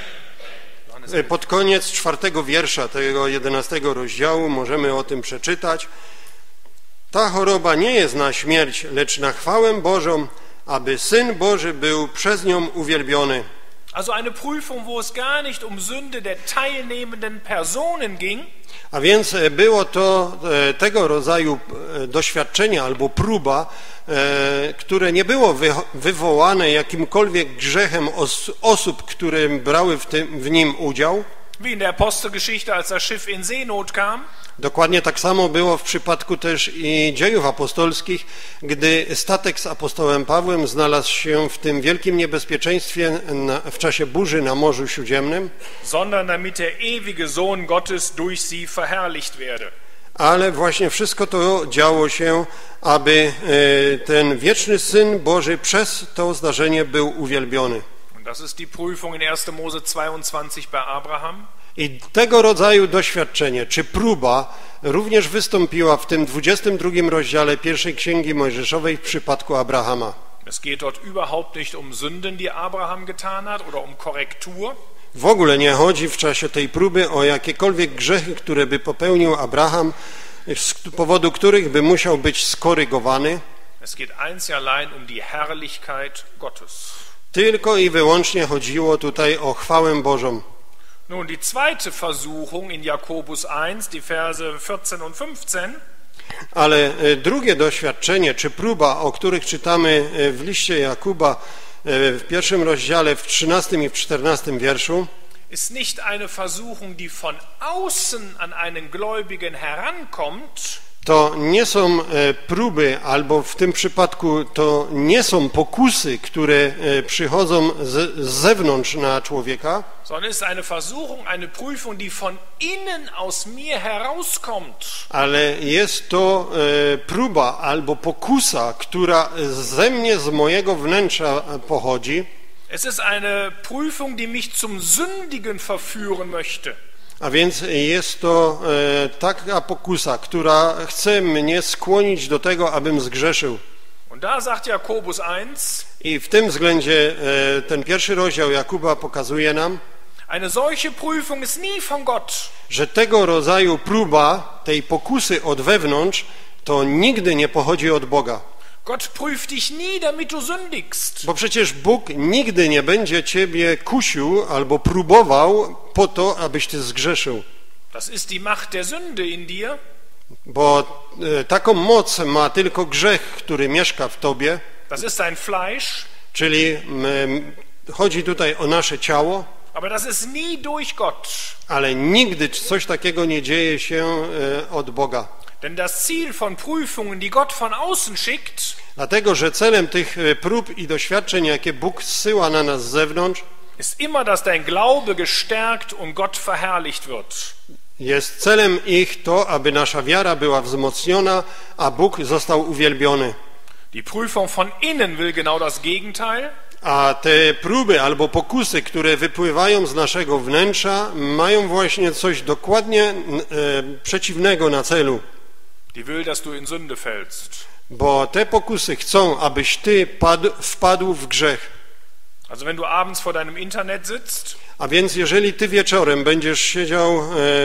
Pod koniec czwartego wiersza tego jedenastego rozdziału możemy o tym przeczytać. Ta choroba nie jest na śmierć, lecz na chwałę Bożą, aby Syn Boży był przez nią uwielbiony. Also eine Prüfung, wo es gar nicht um Sünde der teilnehmenden Personen ging. A więc było to tego rodzaju doświadczenie albo próba, które nie było wywołane jakimkolwiek grzechem osób, które brały w, tym, w nim udział, Wie in der Apostelgeschichte, als das Schiff in Seenot kam. Dokładnie tak samo było w przypadku też i dziejów apostolskich, gdy statek z apostołem Pawłem znalazł się w tym wielkim niebezpieczeństwie na, w czasie burzy na Morzu Śródziemnym, sondern damit der ewige Sohn Gottes durch sie verherrlicht werde. ale właśnie wszystko to działo się, aby e, ten wieczny Syn Boży przez to zdarzenie był uwielbiony. Und das ist die Prüfung in erster Mose zweiundzwanzig bei Abraham. I tego rodzaju doświadczenie, czy próba, również wystąpiła w tym dwudziestym drugim rozdziale pierwszej Księgi Mojżeszowej w przypadku Abrahama. Es geht dort überhaupt nicht um Sünden, die Abraham getan hat, oder um Korrektur. W ogóle nie chodzi w czasie tej próby o jakiekolwiek grzechy, które by popełnił Abraham, z powodu których by musiał być skorygowany. Es geht einzig allein um die Herrlichkeit Gottes. Tylko i wyłącznie chodziło tutaj o chwałę Bożą. Nun, die zweite Versuchung in Jakobus eins, die Verse vierzehn und fünfzehn. Ale drugie doświadczenie, czy próba, o których czytamy w liście Jakuba w pierwszym rozdziale, w trzynastym i w czternastym wierszu, ist nicht eine Versuchung, die von außen an einen Gläubigen herankommt, to nie są próby, albo w tym przypadku to nie są pokusy, które przychodzą z, z zewnątrz na człowieka, sondern ist eine Versuchung, eine Prüfung, die von innen aus mir herauskommt. ale jest to próba albo pokusa, która ze mnie, z mojego wnętrza pochodzi. Es ist eine Prüfung, die mich zum Sündigen verführen möchte. A więc jest to e, taka pokusa, która chce mnie skłonić do tego, abym zgrzeszył. Und da sagt Jakobus eins, I w tym względzie e, ten pierwszy rozdział Jakuba pokazuje nam, eine solche Prüfung ist nie von Gott. że tego rodzaju próba, tej pokusy od wewnątrz, to nigdy nie pochodzi od Boga. Gott prüft dich nie, damit du sündigst. Bo przecież Bóg nigdy nie będzie ciebie kusił albo próbował po to, abyś ty zgrzeszył. Das ist die Macht der Sünde in dir. Bo e, taką moc ma tylko grzech, który mieszka w tobie, Das ist dein Fleisch. czyli m, chodzi tutaj o nasze ciało, Aber das ist nie durch Gott. ale nigdy coś takiego nie dzieje się e, od Boga. Denn das Ziel von Prüfungen, die Gott von außen schickt, Dlatego, że celem tych e, prób i doświadczeń, jakie Bóg zsyła na nas z zewnątrz, ist immer, dass dein Glaube gestärkt und Gott verherrlicht wird. jest celem ich to, aby nasza wiara była wzmocniona, a Bóg został uwielbiony. Die Prüfung von innen will genau das Gegenteil. A te próby albo pokusy, które wypływają z naszego wnętrza, mają właśnie coś dokładnie e, przeciwnego na celu. Die will, dass du in Sünde fällst. Bo te pokusy chcą, abyś ty padł, wpadł w grzech. Also wenn du abends vor deinem Internet sitzt, A więc jeżeli ty wieczorem będziesz siedział e,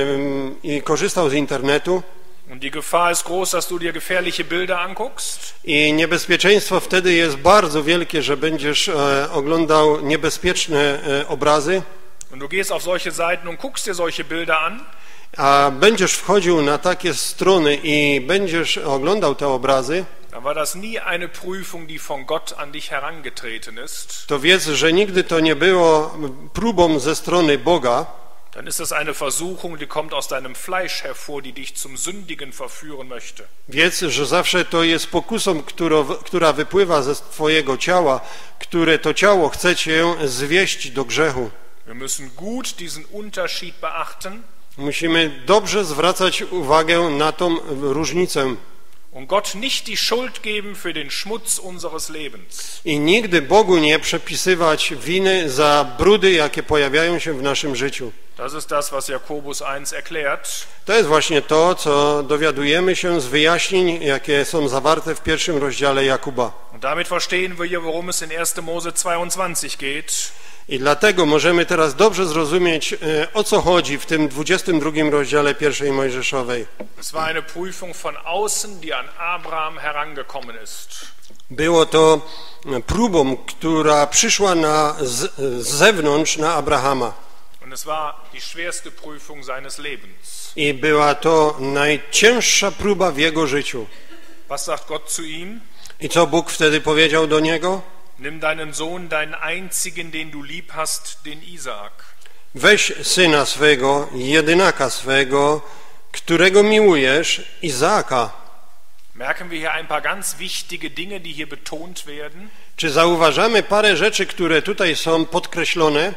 i korzystał z internetu und die Gefahr ist groß, dass du dir gefährliche Bilder anguckst, i niebezpieczeństwo wtedy jest bardzo wielkie, że będziesz e, oglądał niebezpieczne e, obrazy, und du gehst auf solche Seiten und guckst dir solche Bilder an, a będziesz wchodził na takie strony i będziesz oglądał te obrazy, dann war das nie eine Prüfung, die von Gott an dich herangetreten ist. to wiedz, że nigdy to nie było próbą ze strony Boga, Dann ist das eine Versuchung, die kommt aus deinem Fleisch hervor, die dich zum Sündigen verführen möchte. wiedz, że zawsze to jest pokusą, którą, która wypływa ze twojego ciała, które to ciało chce cię zwieść do grzechu. Wir müssen gut diesen Unterschied beachten Musimy dobrze zwracać uwagę na tą różnicę und Gott nicht die Schuld geben für den Schmutz unseres Lebens. i nigdy Bogu nie przepisywać winy za brudy, jakie pojawiają się w naszym życiu. Das ist das, was Jakobus eins erklärt. To jest właśnie to, co dowiadujemy się z wyjaśnień, jakie są zawarte w pierwszym rozdziale Jakuba. Und damit verstehen wir hier, worum es in erster Mose zweiundzwanzig geht. I dlatego możemy teraz dobrze zrozumieć, o co chodzi w tym dwudziestym drugim rozdziale pierwszej Mojżeszowej. Es war eine Prüfung von außen, die an Abraham herangekommen ist. Było to próbą, która przyszła na, z, z zewnątrz na Abrahama. Und es war die schwerste Prüfung seines Lebens. I była to najcięższa próba w jego życiu. Was sagt Gott zu ihm? I co Bóg wtedy powiedział do niego? Nimm deinen Sohn, deinen einzigen, den du lieb hast, den Isaak. weź syna swego, jedynaka swego, którego miłujesz, Izaaka. Merken wir hier ein paar ganz wichtige Dinge, die hier betont werden? Czy zauważamy parę rzeczy, które tutaj są podkreślone?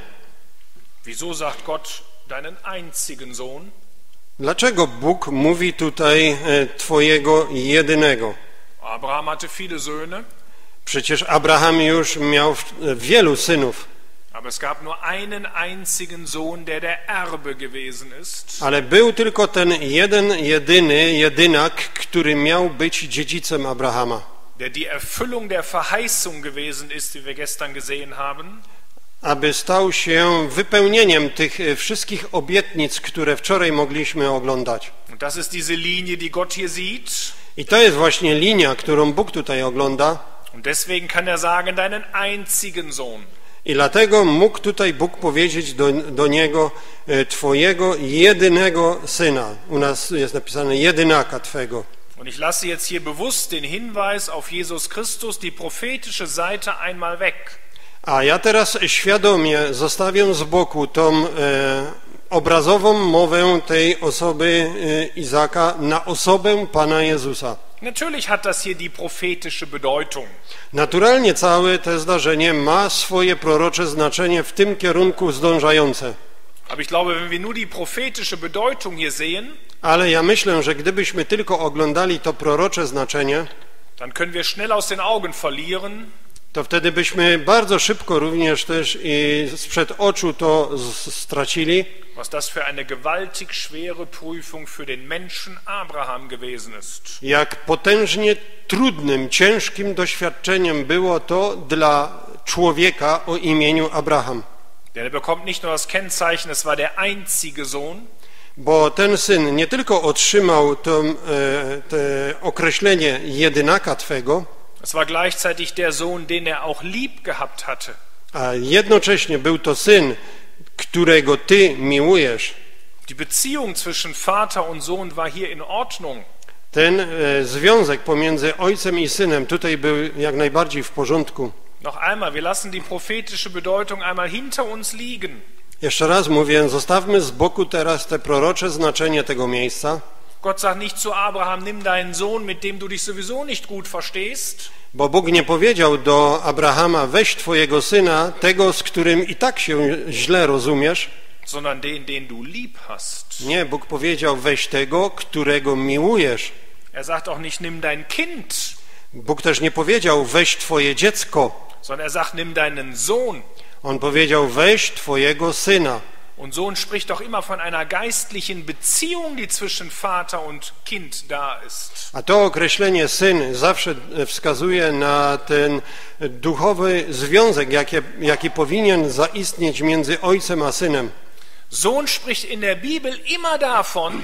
Wieso sagt Gott deinen einzigen Sohn? Dlaczego Bóg mówi tutaj e, twojego jedynego? Abraham hatte viele Söhne, Przecież Abraham już miał w- wielu synów, aber es gab nur einen einzigen Sohn, der der Erbe gewesen ist. ale był tylko ten jeden, jedyny, jedynak, który miał być dziedzicem Abrahama, Der die Erfüllung der Verheißung gewesen ist, die wir gestern gesehen haben. aby stał się wypełnieniem tych e, wszystkich obietnic, które wczoraj mogliśmy oglądać. Und das ist diese Linie, die Gott hier sieht. I to jest właśnie linia, którą Bóg tutaj ogląda. Und deswegen kann er sagen, deinen einzigen Sohn. I dlatego mógł tutaj Bóg powiedzieć do, do niego, e, twojego jedynego syna. U nas jest napisane jedynaka twego. Und ich lasse jetzt hier bewusst den Hinweis auf Jesus Christus, die prophetische Seite einmal weg. A ja teraz świadomie zostawię z boku tą e, obrazową mowę tej osoby e, Izaka na osobę Pana Jezusa. Natürlich hat das hier die prophetische Bedeutung. Naturalnie całe to zdarzenie ma swoje prorocze znaczenie w tym kierunku zdążające. Aber ich glaube, wenn wir nur die prophetische Bedeutung hier sehen, Ale ja myślę, że gdybyśmy tylko oglądali to prorocze znaczenie, dann können wir schnell aus den Augen verlieren, to wtedy byśmy bardzo szybko również też i sprzed oczu to z- stracili, was das für eine gewaltig schwere Prüfung für den Menschen Abraham gewesen ist. jak potężnie trudnym, ciężkim doświadczeniem było to dla człowieka o imieniu Abraham. Denn er bekommt nicht nur das Kennzeichen, es war der einzige Sohn, Bo ten syn nie tylko otrzymał to e, te określenie jedynaka twego, es war gleichzeitig der Sohn, den er auch lieb gehabt hatte. a jednocześnie był to syn, którego ty miłujesz. Die Beziehung zwischen Vater und Sohn war hier in Ordnung. Ten e, związek pomiędzy ojcem i synem tutaj był jak najbardziej w porządku. Noch einmal, wir lassen die prophetische Bedeutung einmal hinter uns liegen. Jeszcze raz mówię, zostawmy z boku teraz te prorocze znaczenie tego miejsca, Gott sagt nicht zu Abraham, nimm deinen Sohn, mit dem du dich sowieso nicht gut verstehst, bo Bóg nie powiedział do Abrahama, weź twojego syna, tego, z którym i tak się źle rozumiesz. sondern den, den du lieb hast. Nie, Bóg powiedział, weź tego, którego miłujesz. Er sagt auch nicht, nimm dein Kind, Bóg też nie powiedział, weź twoje dziecko. sondern er sagt, nimm deinen Sohn. On powiedział, weź twojego syna. Und Sohn spricht doch immer von einer geistlichen Beziehung, die zwischen Vater und Kind da ist. A to określenie syn zawsze wskazuje na ten duchowy związek, jaki, jaki powinien zaistnieć między ojcem a synem. Sohn spricht in der Bibel immer davon,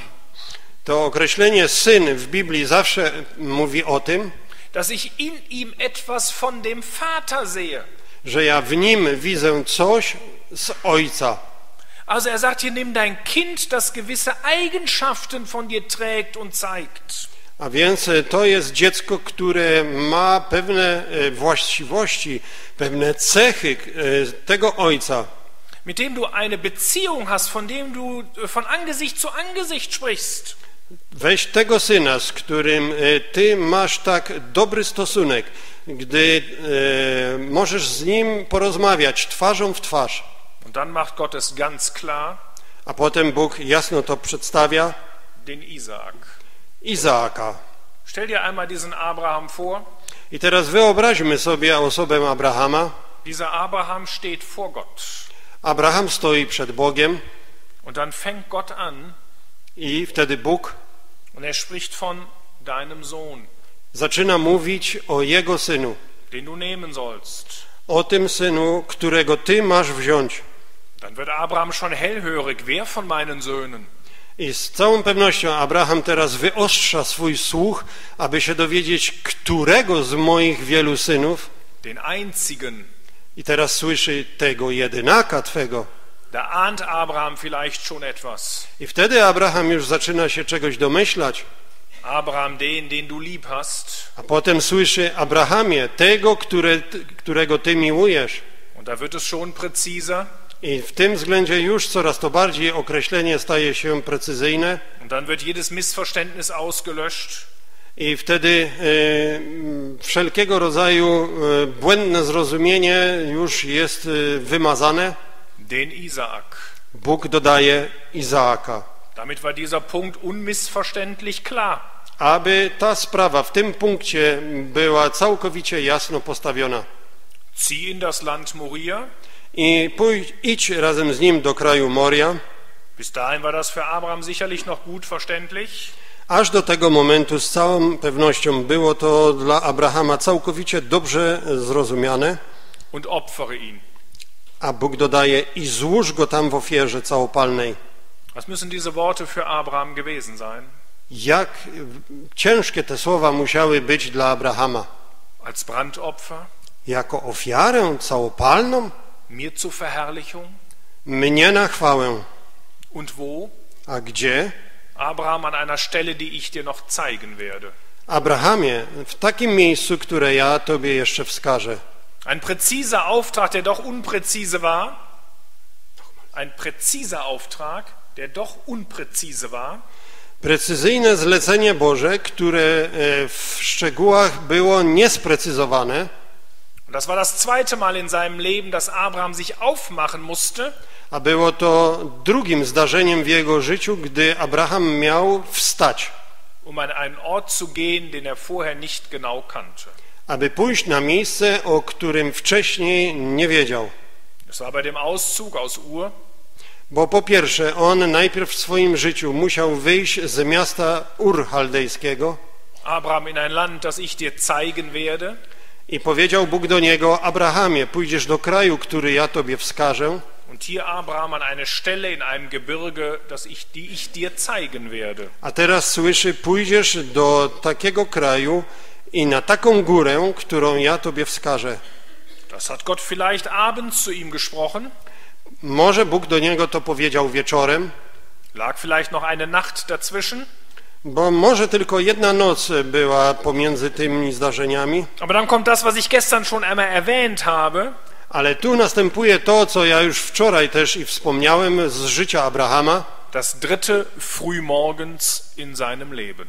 To określenie syn w Biblii zawsze mówi o tym, dass ich in ihm etwas von dem Vater sehe. że ja w nim widzę coś z ojca. Also er sagt hier, nimm dein Kind, das gewisse Eigenschaften von dir trägt und zeigt. A więc to jest dziecko, które ma pewne e, właściwości, pewne cechy e, tego ojca, Mit dem du eine Beziehung hast, von dem du von Angesicht zu Angesicht sprichst. Weź tego syna, z którym e, ty masz tak dobry stosunek, gdy e, możesz z nim porozmawiać twarzą w twarz. Und dann macht Gott es ganz klar, A potem Bóg jasno to przedstawia, den Isaak. Izaaka. Stell dir einmal diesen Abraham vor. I teraz wyobraźmy sobie osobę Abrahama. Dieser Abraham steht vor Gott. Abraham stoi przed Bogiem Und dann fängt Gott an i wtedy Bóg und er spricht von deinem Sohn, zaczyna mówić o jego synu, den du nehmen sollst. o tym synu, którego ty masz wziąć. Dann wird Abraham schon hellhörig. Wer von meinen Söhnen? I z całą pewnością Abraham teraz wyostrza swój słuch, aby się dowiedzieć, którego z moich wielu synów. Den einzigen. I teraz słyszy tego jedynaka twego. Da ahnt Abraham vielleicht schon etwas. I wtedy Abraham już zaczyna się czegoś domyślać. Abraham, den, den du lieb hast. A potem słyszy, Abrahamie, tego, które, którego ty miłujesz. Und da wird es schon präziser. I w tym względzie już coraz to bardziej określenie staje się precyzyjne. Und dann wird jedes Missverständnis ausgelöscht. I wtedy e, wszelkiego rodzaju e, błędne zrozumienie już jest e, wymazane. Den Isaak. Bóg dodaje Izaaka. Damit war dieser Punkt unmissverständlich klar. Aby ta sprawa w tym punkcie była całkowicie jasno postawiona. Zieh in das Land Moria. I pójdź, idź razem z nim do kraju Moria. Bis dahin war das für Abraham sicherlich noch gut verständlich. Aż do tego momentu z całą pewnością było to dla Abrahama całkowicie dobrze zrozumiane. Und opfere ihn. A Bóg dodaje i złóż go tam w ofierze całopalnej. Was müssen diese Worte für Abraham gewesen sein? Jak ciężkie te słowa musiały być dla Abrahama. Als Brandopfer? Jako ofiarę całopalną? Mir zur Verherrlichung? Mnie na chwałę. Und wo? A gdzie? Abraham an einer Stelle, die ich dir noch zeigen werde. Abrahamie, w takim miejscu, które ja tobie jeszcze wskażę. Ein präziser Auftrag, der doch unpräzise war. Ein präziser Auftrag, der doch unpräzise war. Precyzyjne zlecenie Boże, które w szczegółach było niesprecyzowane. Das war das zweite Mal in seinem Leben, dass Abraham sich aufmachen musste. A było to drugim zdarzeniem w jego życiu, gdy Abraham miał wstać, um an einen Ort zu gehen, den er vorher nicht genau kannte. aby pójść na miejsce, o którym wcześniej nie wiedział. Das war bei dem Auszug aus Ur. Bo po pierwsze, on najpierw w swoim życiu musiał wyjść z miasta Ur chaldejskiego. Abraham, in ein Land, das ich dir zeigen werde. I powiedział Bóg do niego: Abrahamie, pójdziesz do kraju, który ja tobie wskażę. Und hier Abraham an eine Stelle in einem Gebirge, das ich, die ich dir zeigen werde. A teraz słyszy: pójdziesz do takiego kraju i na taką górę, którą ja tobie wskażę. Das hat Gott vielleicht abends zu ihm gesprochen. Może Bóg do niego to powiedział wieczorem. Lag vielleicht noch eine Nacht dazwischen. Bo może tylko jedna noc była pomiędzy tymi zdarzeniami. Aber dann kommt das, was ich gestern schon einmal erwähnt habe. Ale tu następuje to, co ja już wczoraj też i wspomniałem z życia Abrahama. Das dritte Frühmorgens in seinem Leben.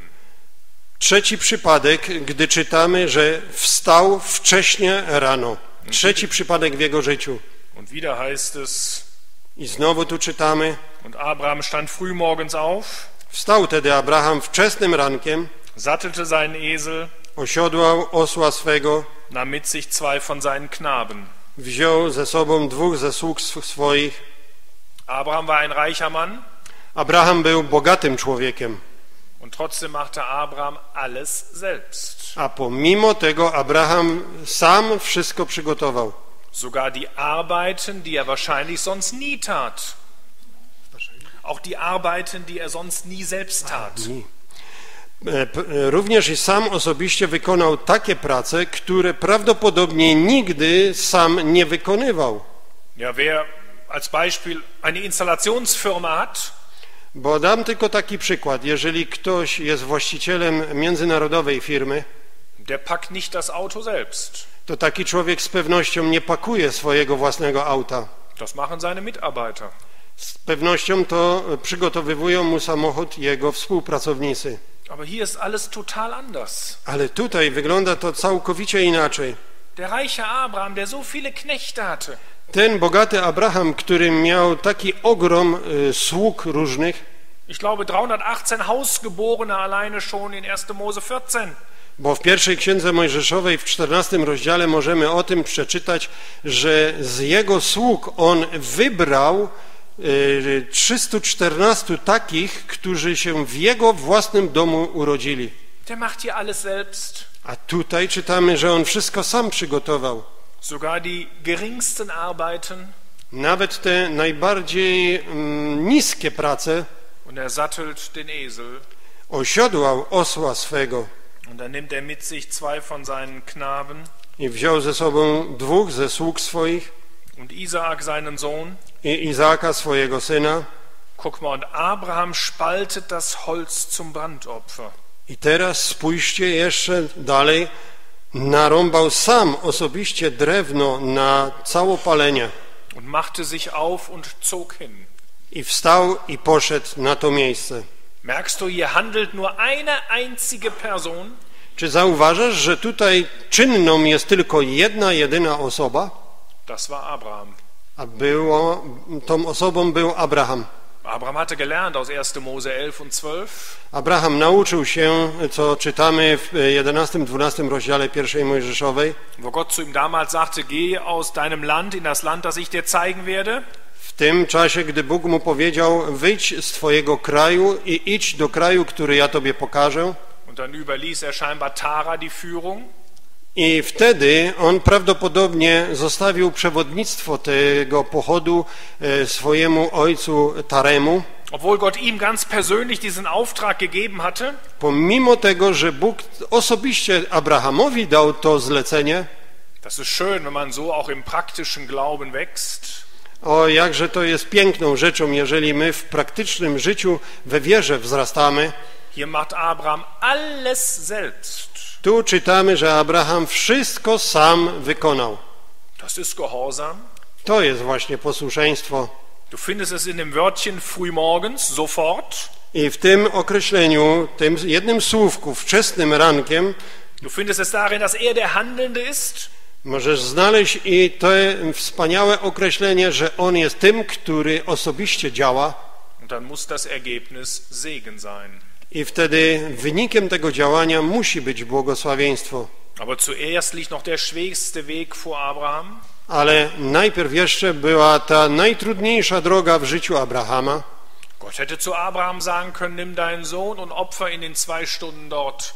Trzeci przypadek, gdy czytamy, że wstał wcześnie rano. Trzeci przypadek w jego życiu. Und wieder heißt es, I znowu tu czytamy: und Abraham stand frühmorgens auf, wstał tedy Abraham wczesnym rankiem, sattelte seinen Esel, osiodłał osła swego, nahm mit sich zwei von seinen Knaben. wziął ze sobą dwóch ze sług swoich. Abraham war ein reicher Mann. Abraham był bogatym człowiekiem. Und trotzdem machte Abraham alles selbst. A pomimo tego Abraham sam wszystko przygotował. Sogar die Arbeiten, die er wahrscheinlich sonst nie tat. Auch die Arbeiten, die er sonst nie selbst tat. Również i sam osobiście wykonał takie prace, które prawdopodobnie nigdy sam nie wykonywał. Ja, wer als Beispiel eine Installationsfirma hat, bo dam tylko taki przykład. Jeżeli ktoś jest właścicielem międzynarodowej firmy, der packt nicht das Auto selbst. to taki człowiek z pewnością nie pakuje swojego własnego auta. Das machen seine Mitarbeiter. Z pewnością to przygotowywują mu samochód jego współpracownicy. Aber hier ist alles total anders. Ale tutaj wygląda to całkowicie inaczej. Der reiche Abraham, der so viele Knechte hatte. Ten bogaty Abraham, który miał taki ogrom y, sług różnych. Ich glaube dreihundertachtzehn Hausgeborene alleine schon in erster Mose vierzehn. Bo w pierwszej księdze Mojżeszowej w czternastym rozdziale możemy o tym przeczytać, że z jego sług on wybrał y, trzystu czternastu takich, którzy się w jego własnym domu urodzili. Der macht hier alles selbst. A tutaj czytamy, że on wszystko sam przygotował. Sogar die geringsten Arbeiten. Nawet te najbardziej mm, niskie prace. Und er sattelt den Esel. Osiodłał osła swego. Und dann nimmt er mit sich zwei von seinen Knaben. I wziął ze sobą dwóch ze sług swoich. Und Isaak seinen Sohn. I Izaaka swojego syna. Guck mal, und Abraham spaltet das Holz zum Brandopfer. I teraz spójrzcie jeszcze dalej. Narąbał sam osobiście drewno na całopalenie. und machte sich auf und zog hin. I wstał i poszedł na to miejsce. Merkst du, hier handelt nur eine einzige Person? Czy zauważasz, że tutaj czynną jest tylko jedna, jedyna osoba? Das war Abraham. A było, tą osobą był Abraham. Abraham hatte gelernt aus erster Mose elf und zwölf. Abraham nauczył się, co czytamy w jedenastym, dwunastym rozdziale pierwszej Mojżeszowej. Wo Gott zu ihm damals sagte, geh aus deinem Land in das Land, das ich dir zeigen werde. W tym czasie, gdy Bóg mu powiedział, wyjdź z twojego kraju i idź do kraju, który ja tobie pokażę. Und dann überließ er scheinbar Tara die Führung. I wtedy on prawdopodobnie zostawił przewodnictwo tego pochodu swojemu ojcu Taremu. Obwohl Gott ihm ganz persönlich diesen Auftrag gegeben hatte. Pomimo tego, że Bóg osobiście Abrahamowi dał to zlecenie. Das ist schön, wenn man so auch im praktischen Glauben wächst. O, jakże to jest piękną rzeczą, jeżeli my w praktycznym życiu we wierze wzrastamy. Hier macht Abraham alles selbst. Tu czytamy, że Abraham wszystko sam wykonał. Das ist Gehorsam. To jest właśnie posłuszeństwo. Du findest es in dem Wörtchen frühmorgens, sofort. I w tym określeniu, tym jednym słówku, wczesnym rankiem, du findest es darin, dass er der Handelnde ist. Możesz znaleźć i to wspaniałe określenie, że on jest tym, który osobiście działa. Und dann muss das Ergebnis Segen sein. I wtedy wynikiem tego działania musi być błogosławieństwo. Aber zuerst liegt noch der schwierigste Weg vor Abraham. Ale najpierw jeszcze była ta najtrudniejsza droga w życiu Abrahama. Gott hätte zu Abraham sagen können, nimm deinen Sohn und opfer ihn in zwei Stunden dort.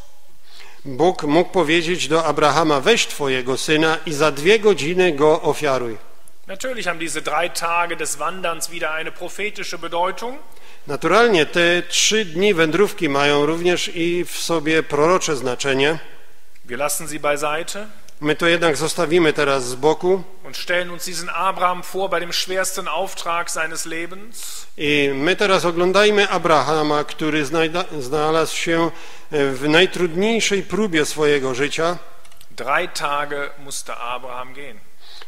Bóg mógł powiedzieć do Abrahama, weź twojego syna i za dwie godziny go ofiaruj. Natürlich haben diese drei Tage des Wanderns wieder eine prophetische Bedeutung. Naturalnie te trzy dni wędrówki mają również i w sobie prorocze znaczenie. Wir lassen sie beiseite. My to jednak zostawimy teraz z boku. Und stellen uns diesen Abraham vor bei dem schwersten Auftrag seines Lebens. I my teraz oglądajmy Abrahama, który znajda- znalazł się w najtrudniejszej próbie swojego życia. Drei Tage musste Abraham gehen.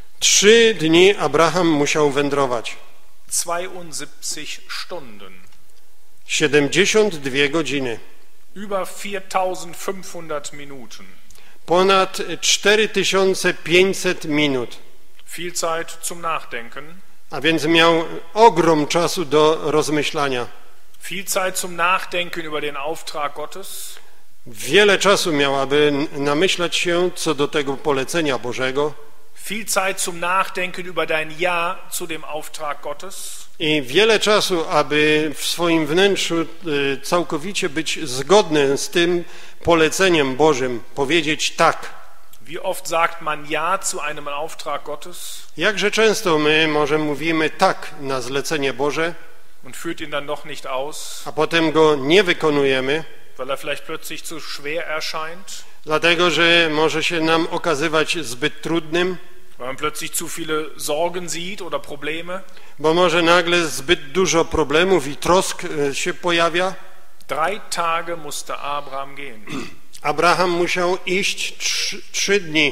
Trzy dni Abraham musiał wędrować. zweiundsiebzig Stunden. siedemdziesiąt dwie godziny. Über viertausendfünfhundert Minuten. Ponad cztery tysiące pięćset minut. Viel Zeit zum Nachdenken. A więc miał ogrom czasu do rozmyślania. Viel Zeit zum Nachdenken über den Auftrag Gottes. Wiele czasu miał, aby namyślać się co do tego polecenia Bożego. Viel Zeit zum Nachdenken über dein Ja zu dem Auftrag Gottes. I wiele czasu, aby w swoim wnętrzu całkowicie być zgodny z tym poleceniem Bożym, powiedzieć tak. Wie oft sagt man Ja zu einem Auftrag Gottes? Jakże często my może mówimy tak na zlecenie Boże, und führt ihn dann doch nicht aus, a potem go nie wykonujemy, weil er vielleicht plötzlich zu schwer erscheint, dlatego że może się nam okazywać zbyt trudnym, weil man plötzlich zu viele Sorgen sieht oder Probleme. bo może nagle zbyt dużo problemów i trosk się pojawia. Drei Tage musste Abraham gehen. Abraham musiał iść trzy, trzy dni.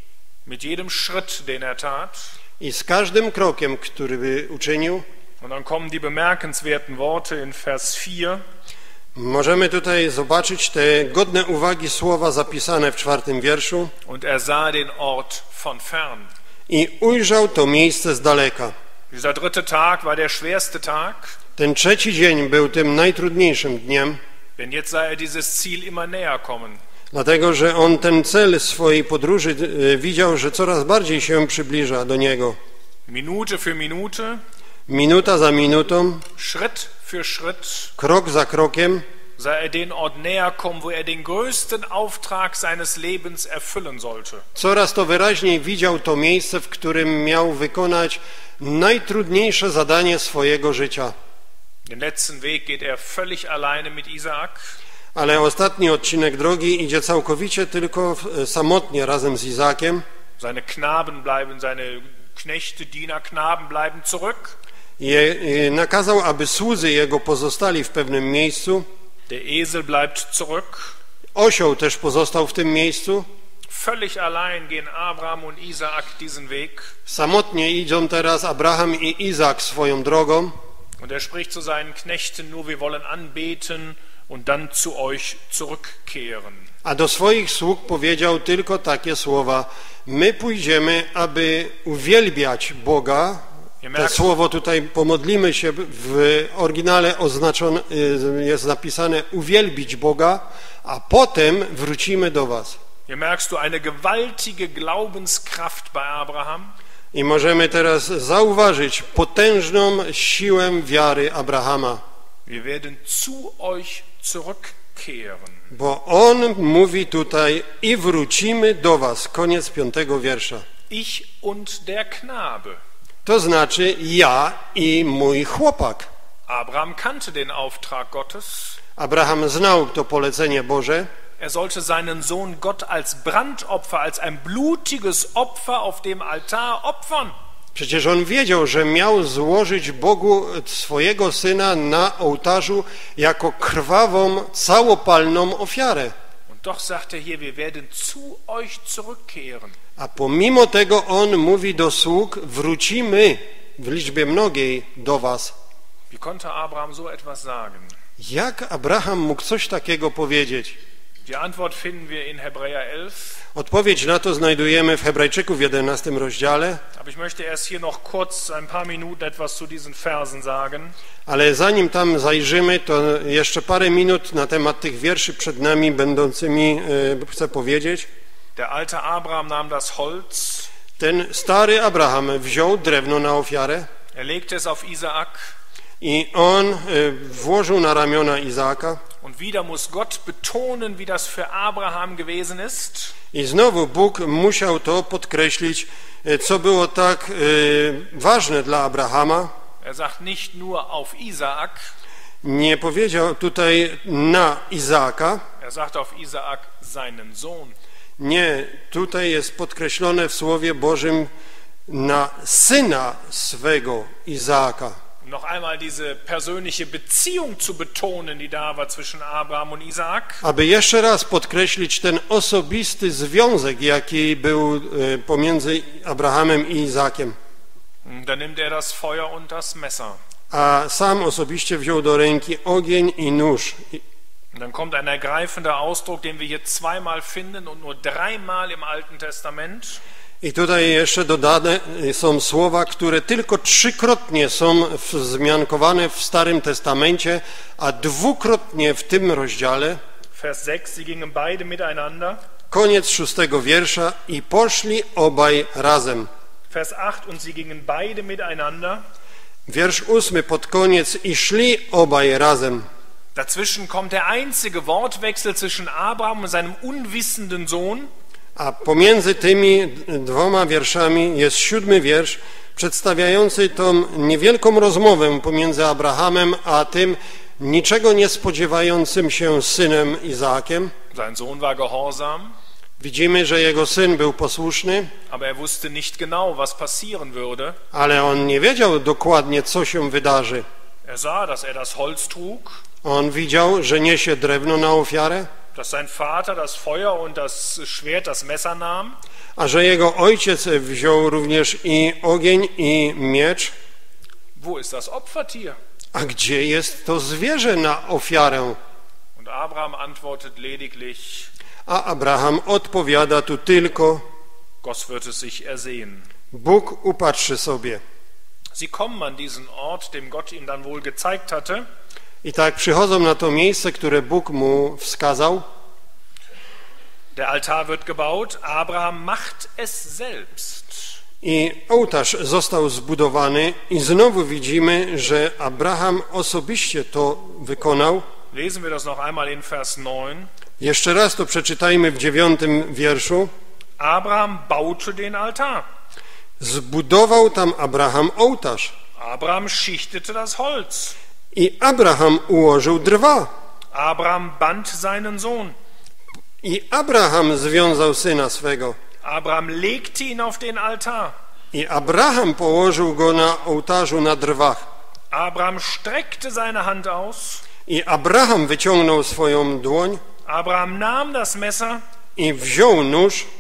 Mit jedem Schritt, den er tat. I z każdym krokiem, który by uczynił. Und dann kommen die bemerkenswerten Worte in Vers vier. Możemy tutaj zobaczyć te godne uwagi słowa zapisane w czwartym wierszu. Und er sah den Ort von fern. I ujrzał to miejsce z daleka. Dieser dritte Tag war der schwerste Tag. Ten trzeci dzień był tym najtrudniejszym dniem. Denn jetzt sah er dieses Ziel immer näher kommen. Dlatego, że on ten cel swojej podróży widział, że coraz bardziej się przybliża do niego. Minute für Minute. Minuta za minutą. Schritt für Schritt. Krok za krokiem. Sah er den Ort näher kommen, wo er den größten Auftrag seines Lebens erfüllen sollte. Coraz to wyraźniej widział to miejsce, w którym miał wykonać najtrudniejsze zadanie swojego życia. Den letzten Weg geht er völlig alleine mit Isaak. Ale ostatni odcinek drogi idzie całkowicie tylko samotnie razem z Izakiem. Seine Knaben bleiben, seine Knechte, Diener, Knaben bleiben zurück. Je, nakazał, aby słudzy jego pozostali w pewnym miejscu. Der Esel bleibt zurück. Osioł też pozostał w tym miejscu. völlig allein gehen Abraham und Isaak diesen Weg. Samotnie idą teraz Abraham i Izak swoją drogą. Und er spricht zu seinen Knechten, nur wir wollen anbeten und dann zu euch zurückkehren. A do swoich sług powiedział tylko takie słowa: my pójdziemy, aby uwielbiać Boga. To słowo tutaj pomodlimy się, w oryginale oznaczone jest napisane uwielbić Boga, a potem wrócimy do was. Hier merkst du eine gewaltige Glaubenskraft bei Abraham. I możemy teraz zauważyć potężną siłę wiary Abrahama. Wir werden zu euch zurückkehren. Bo on mówi tutaj i wrócimy do was. Koniec piątego wiersza. Ich und der Knabe. To znaczy ja i mój chłopak. Abraham kannte den Auftrag Gottes. Abraham znał to polecenie Boże. Er sollte seinen Sohn Gott als Brandopfer, als ein blutiges Opfer auf dem Altar opfern. Przecież on wiedział, że miał złożyć Bogu swojego syna na ołtarzu jako krwawą, całopalną ofiarę. Und doch sagt er hier, wir werden zu euch zurückkehren. A pomimo tego on mówi do sług: wrócimy w liczbie mnogiej do was. Wie konnte Abraham so etwas sagen? Jak Abraham mógł coś takiego powiedzieć? Die Antwort finden wir in Hebräer elf. Odpowiedź na to znajdujemy w Hebrajczyków w jedenastym rozdziale. Aber ich möchte erst hier noch kurz ein paar Minuten etwas zu diesen Versen sagen. Ale zanim tam zajrzymy, to jeszcze parę minut na temat tych wierszy przed nami będącymi e, chcę powiedzieć. Der alte Abraham nahm das Holz. Ten stary Abraham wziął drewno na ofiarę. Er legte es auf Isaak. I on e, włożył na ramiona Izaaka. Und wieder muss Gott betonen, wie das für Abraham gewesen ist. I znowu Bóg musiał to podkreślić, co było tak e, ważne dla Abrahama. Er sagt nicht nur auf Isaak. Nie powiedział tutaj na Izaaka. Er sagt auf Isaak seinen Sohn. Nie, tutaj jest podkreślone w Słowie Bożym na syna swego Izaaka. Noch einmal diese persönliche Beziehung zu betonen, die da war zwischen Abraham und Isaak. Aby jeszcze raz podkreślić ten osobisty związek, jaki był pomiędzy Abrahamem i Izaakiem. Dann nimmt er das Feuer und das Messer. A sam osobiście wziął do ręki ogień i nóż. Und dann kommt ein ergreifender Ausdruck, den wir hier zweimal finden und nur dreimal im Alten Testament. I tutaj jeszcze dodane są słowa, które tylko trzykrotnie są wzmiankowane w Starym Testamencie, a dwukrotnie w tym rozdziale. Vers sechs, sie gingen beide miteinander. Koniec szóstego wiersza: i poszli obaj razem. Vers acht, und sie gingen beide miteinander. Wiersz ósmy pod koniec: i szli obaj razem. Dazwischen kommt der einzige Wortwechsel zwischen Abraham und seinem unwissenden Sohn. A pomiędzy tymi dwoma wierszami jest siódmy wiersz, przedstawiający tą niewielką rozmowę pomiędzy Abrahamem a tym niczego nie spodziewającym się synem Izaakiem. Sein Sohn war gehorsam. Widzimy, że jego syn był posłuszny, aber er wusste nicht genau, was passieren würde. Ale on nie wiedział dokładnie, co się wydarzy. Er sah, dass er das Holz trug. On widział, że niesie drewno na ofiarę, dass sein Vater das Feuer und das Schwert, das Messer nahm. A że jego ojciec wziął również i ogień, i miecz. Wo ist das Opfertier? A gdzie jest to zwierzę na ofiarę? Und Abraham antwortet lediglich, A Abraham odpowiada tu tylko: Gott wird es sich ersehen. Bóg upatrzy sobie. Sie kommen an diesen Ort, dem Gott ihm dann wohl gezeigt hatte. I tak przychodzą na to miejsce, które Bóg mu wskazał. Der Altar wird gebaut, Abraham macht es selbst. I ołtarz został zbudowany i znowu widzimy, że Abraham osobiście to wykonał. Lesen wir das noch einmal in Vers neun. Jeszcze raz to przeczytajmy w dziewiątym wierszu. Abraham baute den Altar. Zbudował tam Abraham ołtarz. Abraham schichtete das Holz. I Abraham ułożył drwa. Abraham band seinen Sohn. I Abraham związał syna swego. Abraham legte ihn auf den Altar. I Abraham położył go na ołtarzu na drwach. Abraham streckte seine Hand aus. I Abraham wyciągnął swoją dłoń. Abraham nahm das Messer. I wziął nóż.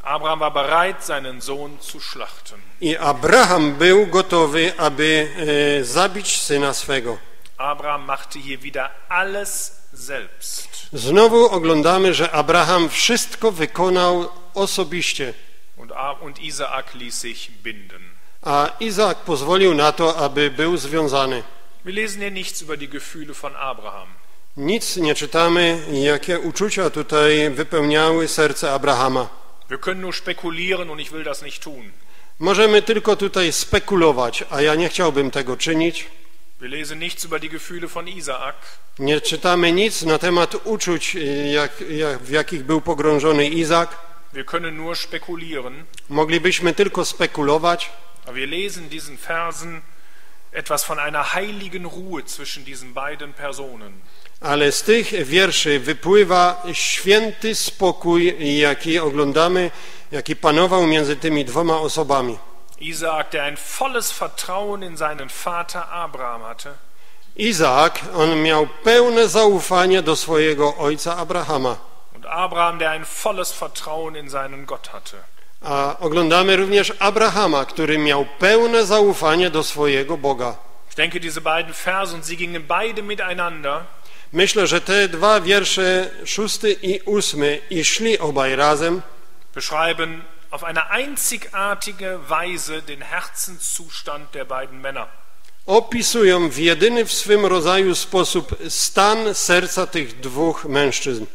Abraham war bereit, seinen Sohn zu schlachten. I Abraham był gotowy, aby e, zabić syna swego. Abraham machte hier wieder alles selbst. Znowu oglądamy, że Abraham wszystko wykonał osobiście. Und, und Isaak ließ sich binden. A Izaak pozwolił na to, aby był związany. Wir lesen hier nichts über die Gefühle von Abraham. Nic nie czytamy, jakie uczucia tutaj wypełniały serce Abrahama. Wir können nur spekulieren und ich will das nicht tun. Możemy tylko tutaj spekulować, a ja nie chciałbym tego czynić. Wir lesen nichts über die Gefühle von Isaak. Nie czytamy nic na temat uczuć, jak, jak, w jakich był pogrążony Izak. Wir können nur spekulieren. Moglibyśmy tylko spekulować. Aber wir lesen in diesen Versen etwas von einer heiligen Ruhe zwischen diesen beiden Personen. Ale z tych wierszy wypływa święty spokój, jaki oglądamy, jaki panował między tymi dwoma osobami. Isaak, der ein volles Vertrauen in seinen Vater Abraham hatte. Izaak, on miał pełne zaufanie do swojego ojca Abrahama. Und Abraham, der ein volles Vertrauen in seinen Gott hatte. A oglądamy również Abrahama, który miał pełne zaufanie do swojego Boga. Ich denke, diese beiden Verse, und sie gingen beide miteinander. Myślę, że te dwa wiersze, szósty i ósmy, i szli obaj razem, beschreiben auf eine einzigartige Weise den Herzenszustand der beiden Männer. opisują w jedyny w swym rodzaju sposób stan serca tych dwóch mężczyzn.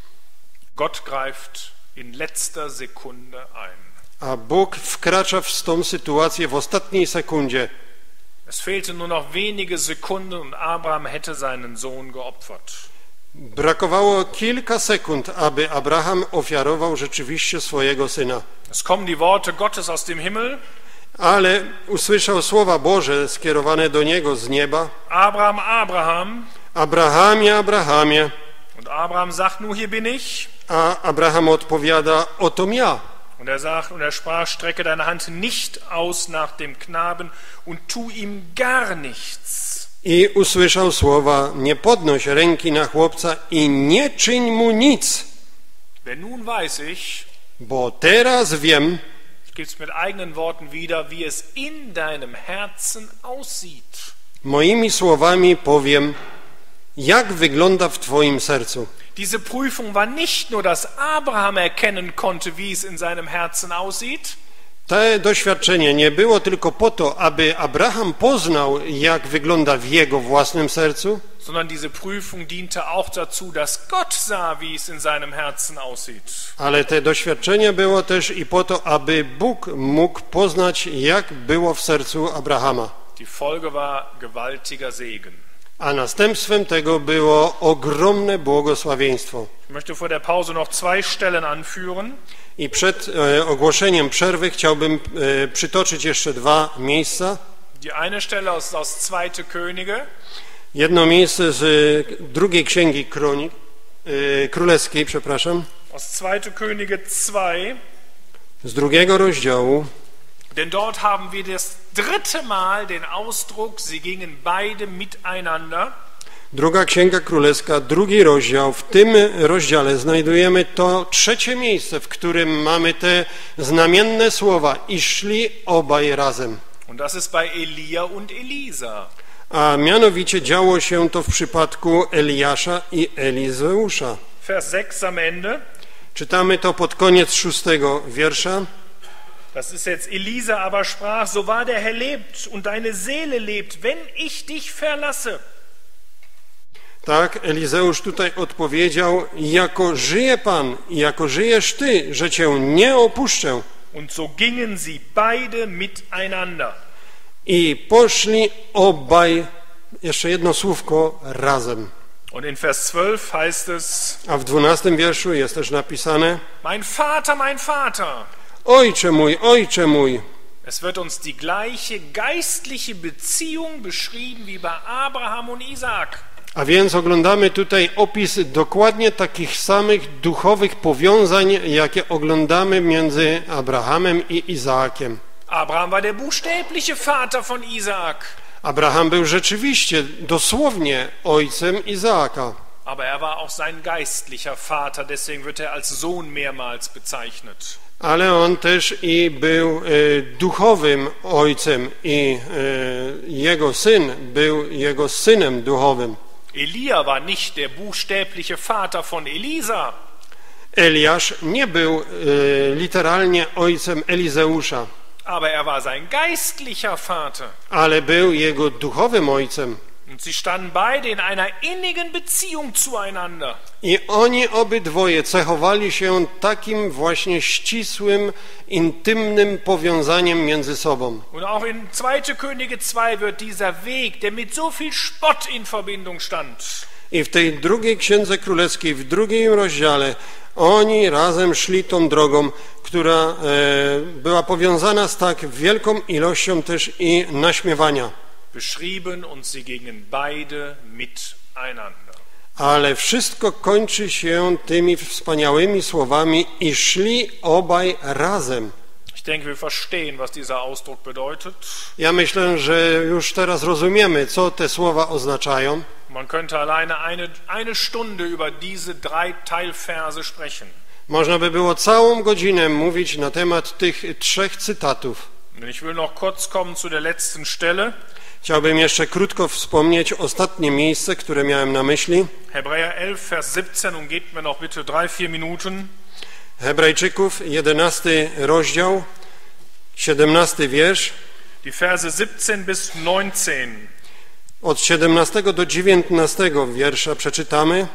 Gott greift in letzter Sekunde ein. A Bóg wkracza w tą sytuację w ostatniej sekundzie. Es fehlte nur noch wenige Sekunden und Abraham hätte seinen Sohn geopfert. Brakowało kilka sekund, aby Abraham ofiarował rzeczywiście swojego syna. Es kommen die Worte Gottes aus dem Himmel. Ale usłyszał słowa Boże skierowane do niego z nieba. Abraham, Abraham. Abrahamie, Abrahamie. Und Abraham sagt, nu hier bin ich. A Abraham odpowiada, otom ja. Und er sagt, und er sprach, strecke deine Hand nicht aus nach dem Knaben und tu ihm gar nichts. I usłyszał słowa, nie podnoś ręki na chłopca i nie czyń mu nic. Denn nun weiß ich, Bo teraz wiem, ich gebe es mit eigenen Worten wieder, wie es in deinem Herzen aussieht. moimi słowami powiem, jak wygląda w twoim sercu. Diese Prüfung war nicht nur, dass Abraham erkennen konnte, wie es in seinem Herzen aussieht, To doświadczenie nie było tylko po to, aby Abraham poznał, jak wygląda w jego własnym sercu, sondern diese Prüfung diente auch dazu, dass Gott sah, wie es in seinem Herzen aussieht. ale te doświadczenie było też i po to, aby Bóg mógł poznać, jak było w sercu Abrahama. Die Folge war gewaltiger Segen. A następstwem tego było ogromne błogosławieństwo. Ich möchte vor der Pause noch zwei Stellen anführen. I przed e, ogłoszeniem przerwy chciałbym e, przytoczyć jeszcze dwa miejsca. Die eine Stelle aus, aus Zweite Könige. Jedno miejsce z e, drugiej księgi kronik, e, królewskiej, przepraszam, Aus Zweite Könige zwei. z drugiego rozdziału. Denn dort haben wir das dritte Mal den Ausdruck, sie gingen beide miteinander. Druga Księga Królewska, drugi rozdział. W tym rozdziale znajdujemy to trzecie miejsce, w którym mamy te znamienne słowa i szli obaj razem. Und das ist bei Elia und Elisa. A mianowicie działo się to w przypadku Eliasza i Elizeusza. Vers sechs am Ende. Czytamy to pod koniec szóstego wiersza. Das ist jetzt Elisa aber sprach, so wahr der Herr lebt und deine Seele lebt, wenn ich dich verlasse. Tak, Elizeusz tutaj odpowiedział, jako żyje Pan i jako żyjesz Ty, że Cię nie opuszczę. Und so gingen sie beide miteinander. I poszli obaj, jeszcze jedno słówko, razem. Und in Vers zwölf heißt es, A w dwunastym wierszu jest też napisane, mein Vater, mein Vater. Ojcze mój, ojcze mój. Es wird uns die gleiche geistliche Beziehung beschrieben wie bei Abraham und Isaak. A więc oglądamy tutaj opis dokładnie takich samych duchowych powiązań, jakie oglądamy między Abrahamem i Izaakiem. Abraham war der buchstäbliche Vater von Isaak. Abraham był rzeczywiście, dosłownie ojcem Izaaka. aber er war auch sein geistlicher Vater, deswegen wird er als Sohn mehrmals bezeichnet. Ale on też i był e, duchowym ojcem i e, jego syn był jego synem duchowym. Elia war nicht der buchstäbliche Vater von Elisa. Eliasz nie był e, literalnie ojcem Elizeusza, Aber er war sein geistlicher Vater. ale był jego duchowym ojcem. Und sie standen beide in einer innigen Beziehung zueinander. I oni obydwoje cechowali się takim właśnie ścisłym, intymnym powiązaniem między sobą. Und auch in zweite Könige zwei wird dieser Weg, der mit so viel Spott in Verbindung stand, I w tej drugiej Księdze Królewskiej, w drugim rozdziale, oni razem szli tą drogą, która e, była powiązana z tak wielką ilością też i naśmiewania. beschrieben und sie gingen beide miteinander. Ale wszystko kończy się tymi wspaniałymi słowami i szli obaj razem. Ich denke, wir verstehen, was dieser Ausdruck bedeutet. Ja myślę, że już teraz rozumiemy, co te słowa oznaczają. Man könnte alleine eine, eine Stunde über diese drei Teilverse sprechen. Można by było całą godzinę mówić na temat tych trzech cytatów. Und ich will noch kurz kommen zu der letzten Stelle. Chciałbym jeszcze krótko wspomnieć ostatnie miejsce, które miałem na myśli. Hebräer elf, Vers siebzehn, und gebt mir noch bitte drei, vier Minuten. Hebrajczyków, jedenasty rozdział, siedemnasty wiersz, Die Verse siebzehn bis neunzehn. od siedemnastego do dziewiętnastego wiersza przeczytamy.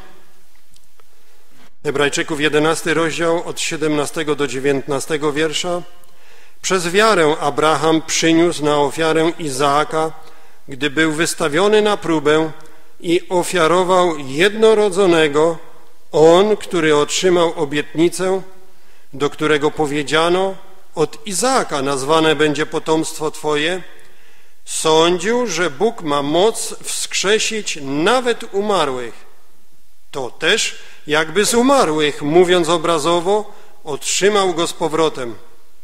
Hebrajczyków, jedenasty rozdział, od siedemnastego do dziewiętnastego wiersza. Przez wiarę Abraham przyniósł na ofiarę Izaaka, gdy był wystawiony na próbę, i ofiarował jednorodzonego, on, który otrzymał obietnicę, do którego powiedziano: od Izaaka nazwane będzie potomstwo Twoje, sądził, że Bóg ma moc wskrzesić nawet umarłych. To też, jakby z umarłych, mówiąc obrazowo, otrzymał go z powrotem.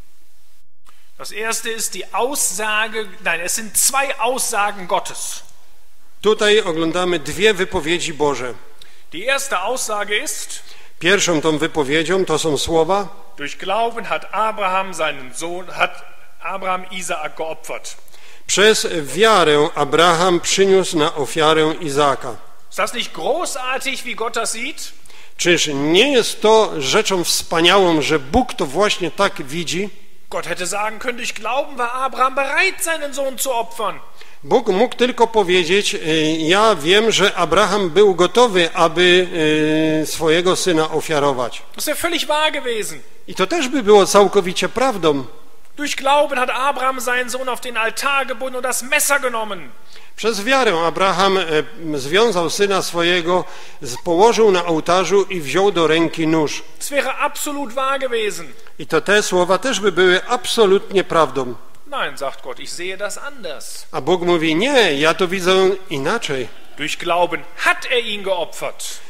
Das erste ist die Aussage, nein, es sind zwei Aussagen Gottes. Tutaj oglądamy dwie wypowiedzi Boże. Die erste Aussage ist: Pierwszą tą wypowiedzią to są słowa: durch Glauben hat Abraham seinen Sohn, hat Abraham Isaak geopfert. przez wiarę Abraham przyniósł na ofiarę Izaaka. Ist das nicht großartig, wie Gott das sieht? Czyż nie jest to rzeczą wspaniałą, że Bóg to właśnie tak widzi? Gott hätte sagen können, durch Glauben war Abraham bereit, seinen Sohn zu opfern. Bóg mógł tylko powiedzieć: ja wiem, że Abraham był gotowy, aby swojego syna ofiarować. Das wäre völlig wahr gewesen. I to też by było całkowicie prawdą. Durch Glauben hat Abraham seinen Sohn auf den Altar gebunden und das Messer genommen. Przez wiarę Abraham związał syna swojego, położył na ołtarzu i wziął do ręki nóż. Das wäre absolut wahr gewesen. I to te słowa też by były absolutnie prawdą. Nein, sagt Gott, ich sehe das anders. A Bóg mówi: nie, ja to widzę inaczej. Durch Glauben hat er ihn geopfert.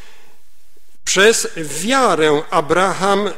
Przez wiarę Abraham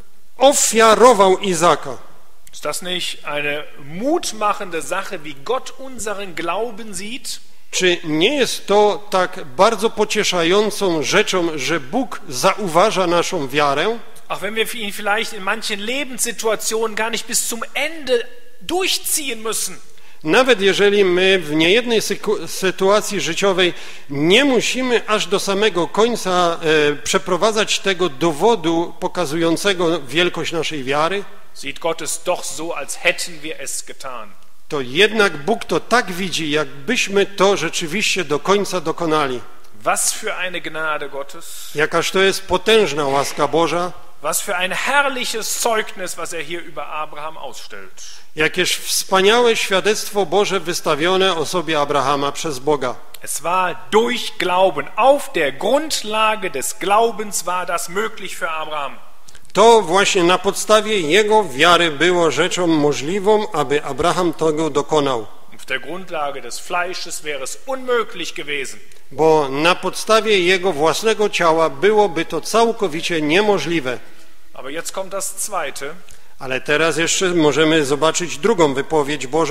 ofiarował Izaaka. Ist das nicht eine mutmachende Sache, wie Gott unseren Glauben sieht? Czy nie jest to tak bardzo pocieszającą rzeczą, że Bóg zauważa naszą wiarę? Auch wenn wir ihn vielleicht in manchen Lebenssituationen gar nicht bis zum Ende durchziehen müssen. Nawet jeżeli my w niejednej sytuacji życiowej nie musimy aż do samego końca e, przeprowadzać tego dowodu pokazującego wielkość naszej wiary, Sieht Gott es doch so, als hätten wir es getan. to jednak Bóg to tak widzi, jakbyśmy to rzeczywiście do końca dokonali. Was für eine Gnade Gottes. Jakaż to jest potężna łaska Boża. Was für ein herrliches Zeugnis, was er hier über Abraham ausstellt. Jakież wspaniałe świadectwo Boże wystawione osobie Abrahama przez Boga. Es war durch Glauben, auf der Grundlage des Glaubens war das möglich für Abraham. To właśnie na podstawie jego wiary było rzeczą możliwą, aby Abraham tego dokonał. Auf der Grundlage des Fleisches wäre es unmöglich gewesen. Bo na podstawie jego własnego ciała byłoby to całkowicie niemożliwe. Aber jetzt kommt das Zweite. Ale teraz jeszcze możemy zobaczyć drugą wypowiedź Bożą.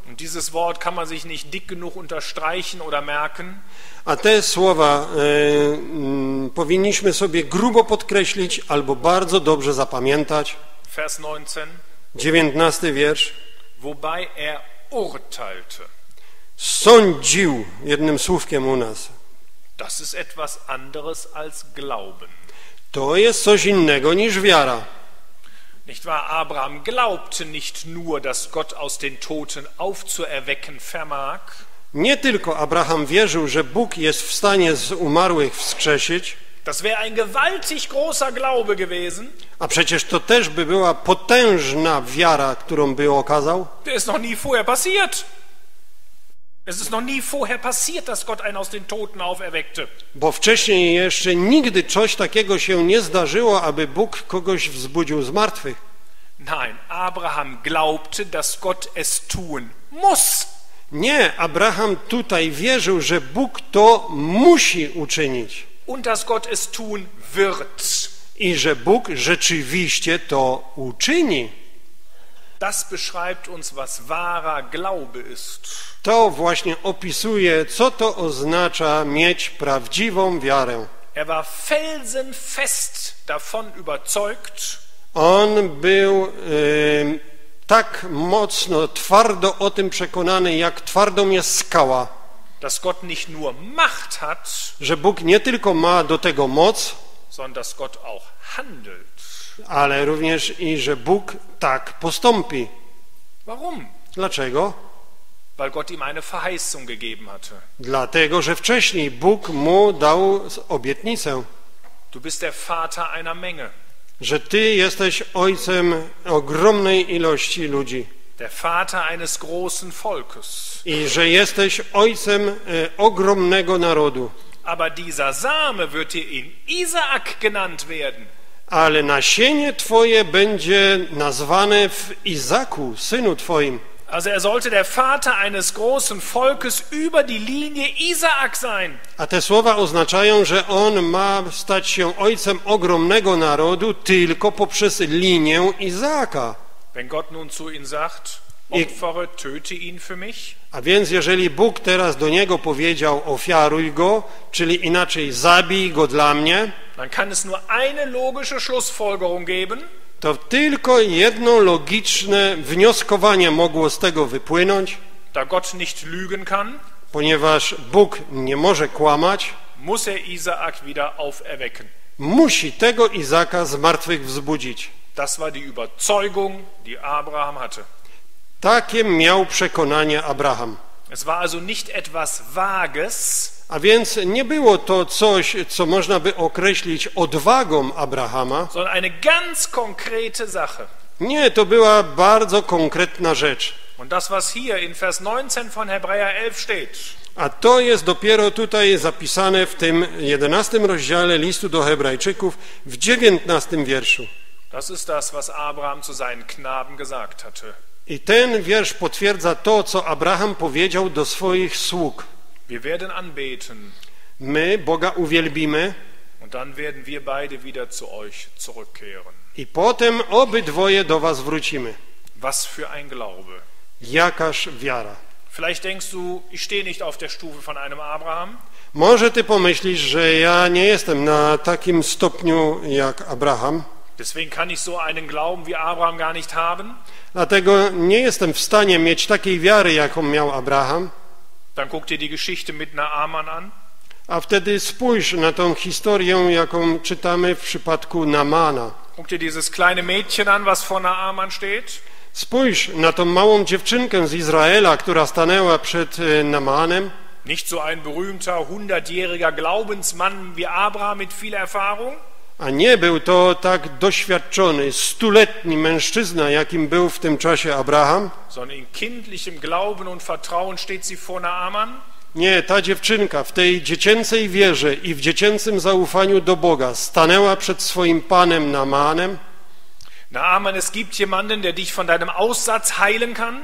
Und dieses Wort kann man sich nicht dick genug unterstreichen oder merken. A te słowa e, m, powinniśmy sobie grubo podkreślić albo bardzo dobrze zapamiętać. Vers neunzehn. dziewiętnasty wiersz. Wobei er urteilte. Sądził, jednym słówkiem u nas. Das ist etwas anderes als Glauben. To jest coś innego niż wiara. Nicht wahr? Abraham glaubte nicht nur, dass Gott aus den Toten aufzuerwecken vermag. Nie tylko Abraham wierzył, że Bóg jest w stanie z umarłych wskrzesić, Das wäre ein gewaltig großer Glaube gewesen. a przecież to też by była potężna wiara, którą by okazał. Der ist noch nie vorher passiert. Es ist noch nie vorher passiert, dass Gott einen aus den Toten auferweckte. Bo wcześniej jeszcze nigdy coś takiego się nie zdarzyło, aby Bóg kogoś wzbudził z martwych. Nein, Abraham glaubte, dass Gott es tun muss. Nie, Abraham tutaj wierzył, że Bóg to musi uczynić Und dass Gott es tun wird. i że Bóg rzeczywiście to uczyni. Das beschreibt uns, was wahrer Glaube ist. To właśnie opisuje, co to oznacza mieć prawdziwą wiarę. Er war felsenfest davon überzeugt, On był y, tak mocno, twardo o tym przekonany, jak twardą jest skała, dass Gott nicht nur Macht hat, że Bóg nie tylko ma do tego moc, sondern dass Gott auch handelt. ale również i że Bóg tak postąpi. Warum? Dlaczego? Weil Gott ihm eine Verheißung gegeben hatte. Dlatego, że wcześniej Bóg mu dał obietnicę, Du bist der Vater einer Menge. że Ty jesteś ojcem ogromnej ilości ludzi Der Vater eines großen Volkes. i że jesteś ojcem e, ogromnego narodu. Aber dieser Same wird dir in Isaak genannt werden. Ale nasienie Twoje będzie nazwane w Izaku, synu Twoim. Also er sollte der Vater eines großen Volkes über die Linie Isaak sein. A te słowa oznaczają, że on ma stać się ojcem ogromnego narodu tylko poprzez linię Izaaka. Wenn Gott nun zu ihm sagt, opfere, töte ihn für mich, A więc jeżeli Bóg teraz do niego powiedział, ofiaruj go, czyli inaczej zabij go dla mnie, dann kann es nur eine logische Schlussfolgerung geben. to tylko jedno logiczne wnioskowanie mogło z tego wypłynąć, Da Gott nicht lügen kann, ponieważ Bóg nie może kłamać, muss er Isaak wieder auferwecken. musi tego Izaka z martwych wzbudzić. Das war die Überzeugung, die Abraham hatte. Takie miał przekonanie Abraham. Es war also nicht etwas Vages, A więc nie było to coś, co można by określić odwagą Abrahama. sondern eine ganz konkrete Sache. Nie, to była bardzo konkretna rzecz. Und das, was hier in Vers neunzehn von Hebräer elf steht, A to jest dopiero tutaj zapisane w tym jedenastym rozdziale listu do Hebrajczyków w dziewiętnastym wierszu. das ist das, was Abraham zu seinen Knaben gesagt hatte. I ten wiersz potwierdza to, co Abraham powiedział do swoich sług. Wir werden anbeten My Boga uwielbimy und dann werden wir beide wieder zu euch zurückkehren. i potem obydwoje do was wrócimy. Was für ein Glaube. Jakaż wiara. Vielleicht denkst du, ich stehe nicht auf der Stufe von einem Abraham. Może ty pomyślisz, że ja nie jestem na takim stopniu jak Abraham, Deswegen kann ich so einen Glauben wie Abraham gar nicht haben. dlatego nie jestem w stanie mieć takiej wiary, jaką miał Abraham. Dann guck dir die Geschichte mit Naaman an. A wtedy spójrz na tą historię, jaką czytamy w przypadku Namana. Guck dir dieses kleine Mädchen an, was vor Naaman steht. Spójrz na tą małą dziewczynkę z Izraela, która stanęła przed e, Namanem. Nicht so ein berühmter, hundertjähriger Glaubensmann wie Abraham mit viel Erfahrung, A nie był to tak doświadczony, stuletni mężczyzna, jakim był w tym czasie Abraham. sondern in kindlichem Glauben und Vertrauen steht sie vor Naaman. Nie, ta dziewczynka w tej dziecięcej wierze i w dziecięcym zaufaniu do Boga stanęła przed swoim panem Namanem. Naaman, es gibt jemanden, der dich von deinem Aussatz heilen kann.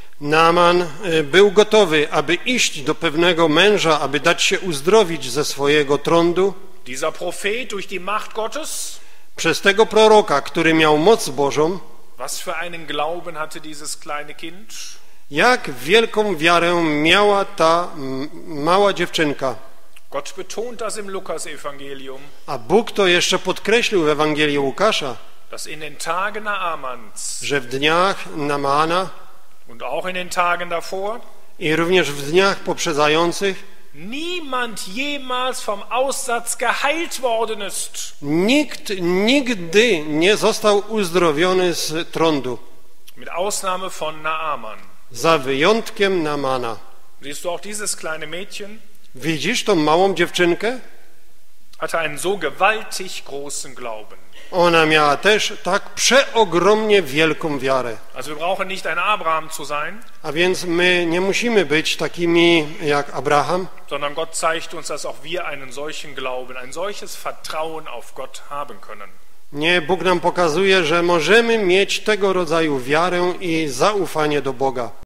Naaman e, był gotowy, aby iść do pewnego męża, aby dać się uzdrowić ze swojego trądu. Dieser Prophet durch die Macht Gottes. Przez tego proroka, który miał moc Bożą. Was für einen Glauben hatte dieses kleine Kind? Jak wielką wiarę miała ta m, mała dziewczynka. Gott betont das im Lukas-Evangelium, A Bóg to jeszcze podkreślił w Ewangelii Łukasza, dass in den Tagen Naamans że w dniach Naamana und auch in den Tagen davor i również w dniach poprzedzających niemand jemals vom Aussatz geheilt worden ist. nikt nigdy nie został uzdrowiony z trądu, Mit Ausnahme von Naaman. za wyjątkiem Naamana. Siehst du auch dieses kleine Mädchen? Widzisz tą małą dziewczynkę? Hatte einen so gewaltig großen Glauben. Ona miała też tak przeogromnie wielką wiarę. Also wir brauchen nicht ein Abraham zu sein, A więc my nie musimy być takimi jak Abraham, sondern Gott zeigt uns, dass auch wir einen solchen Glauben, ein solches Vertrauen auf Gott haben können. nie, Bóg nam pokazuje, że możemy mieć tego rodzaju wiarę i zaufanie do Boga.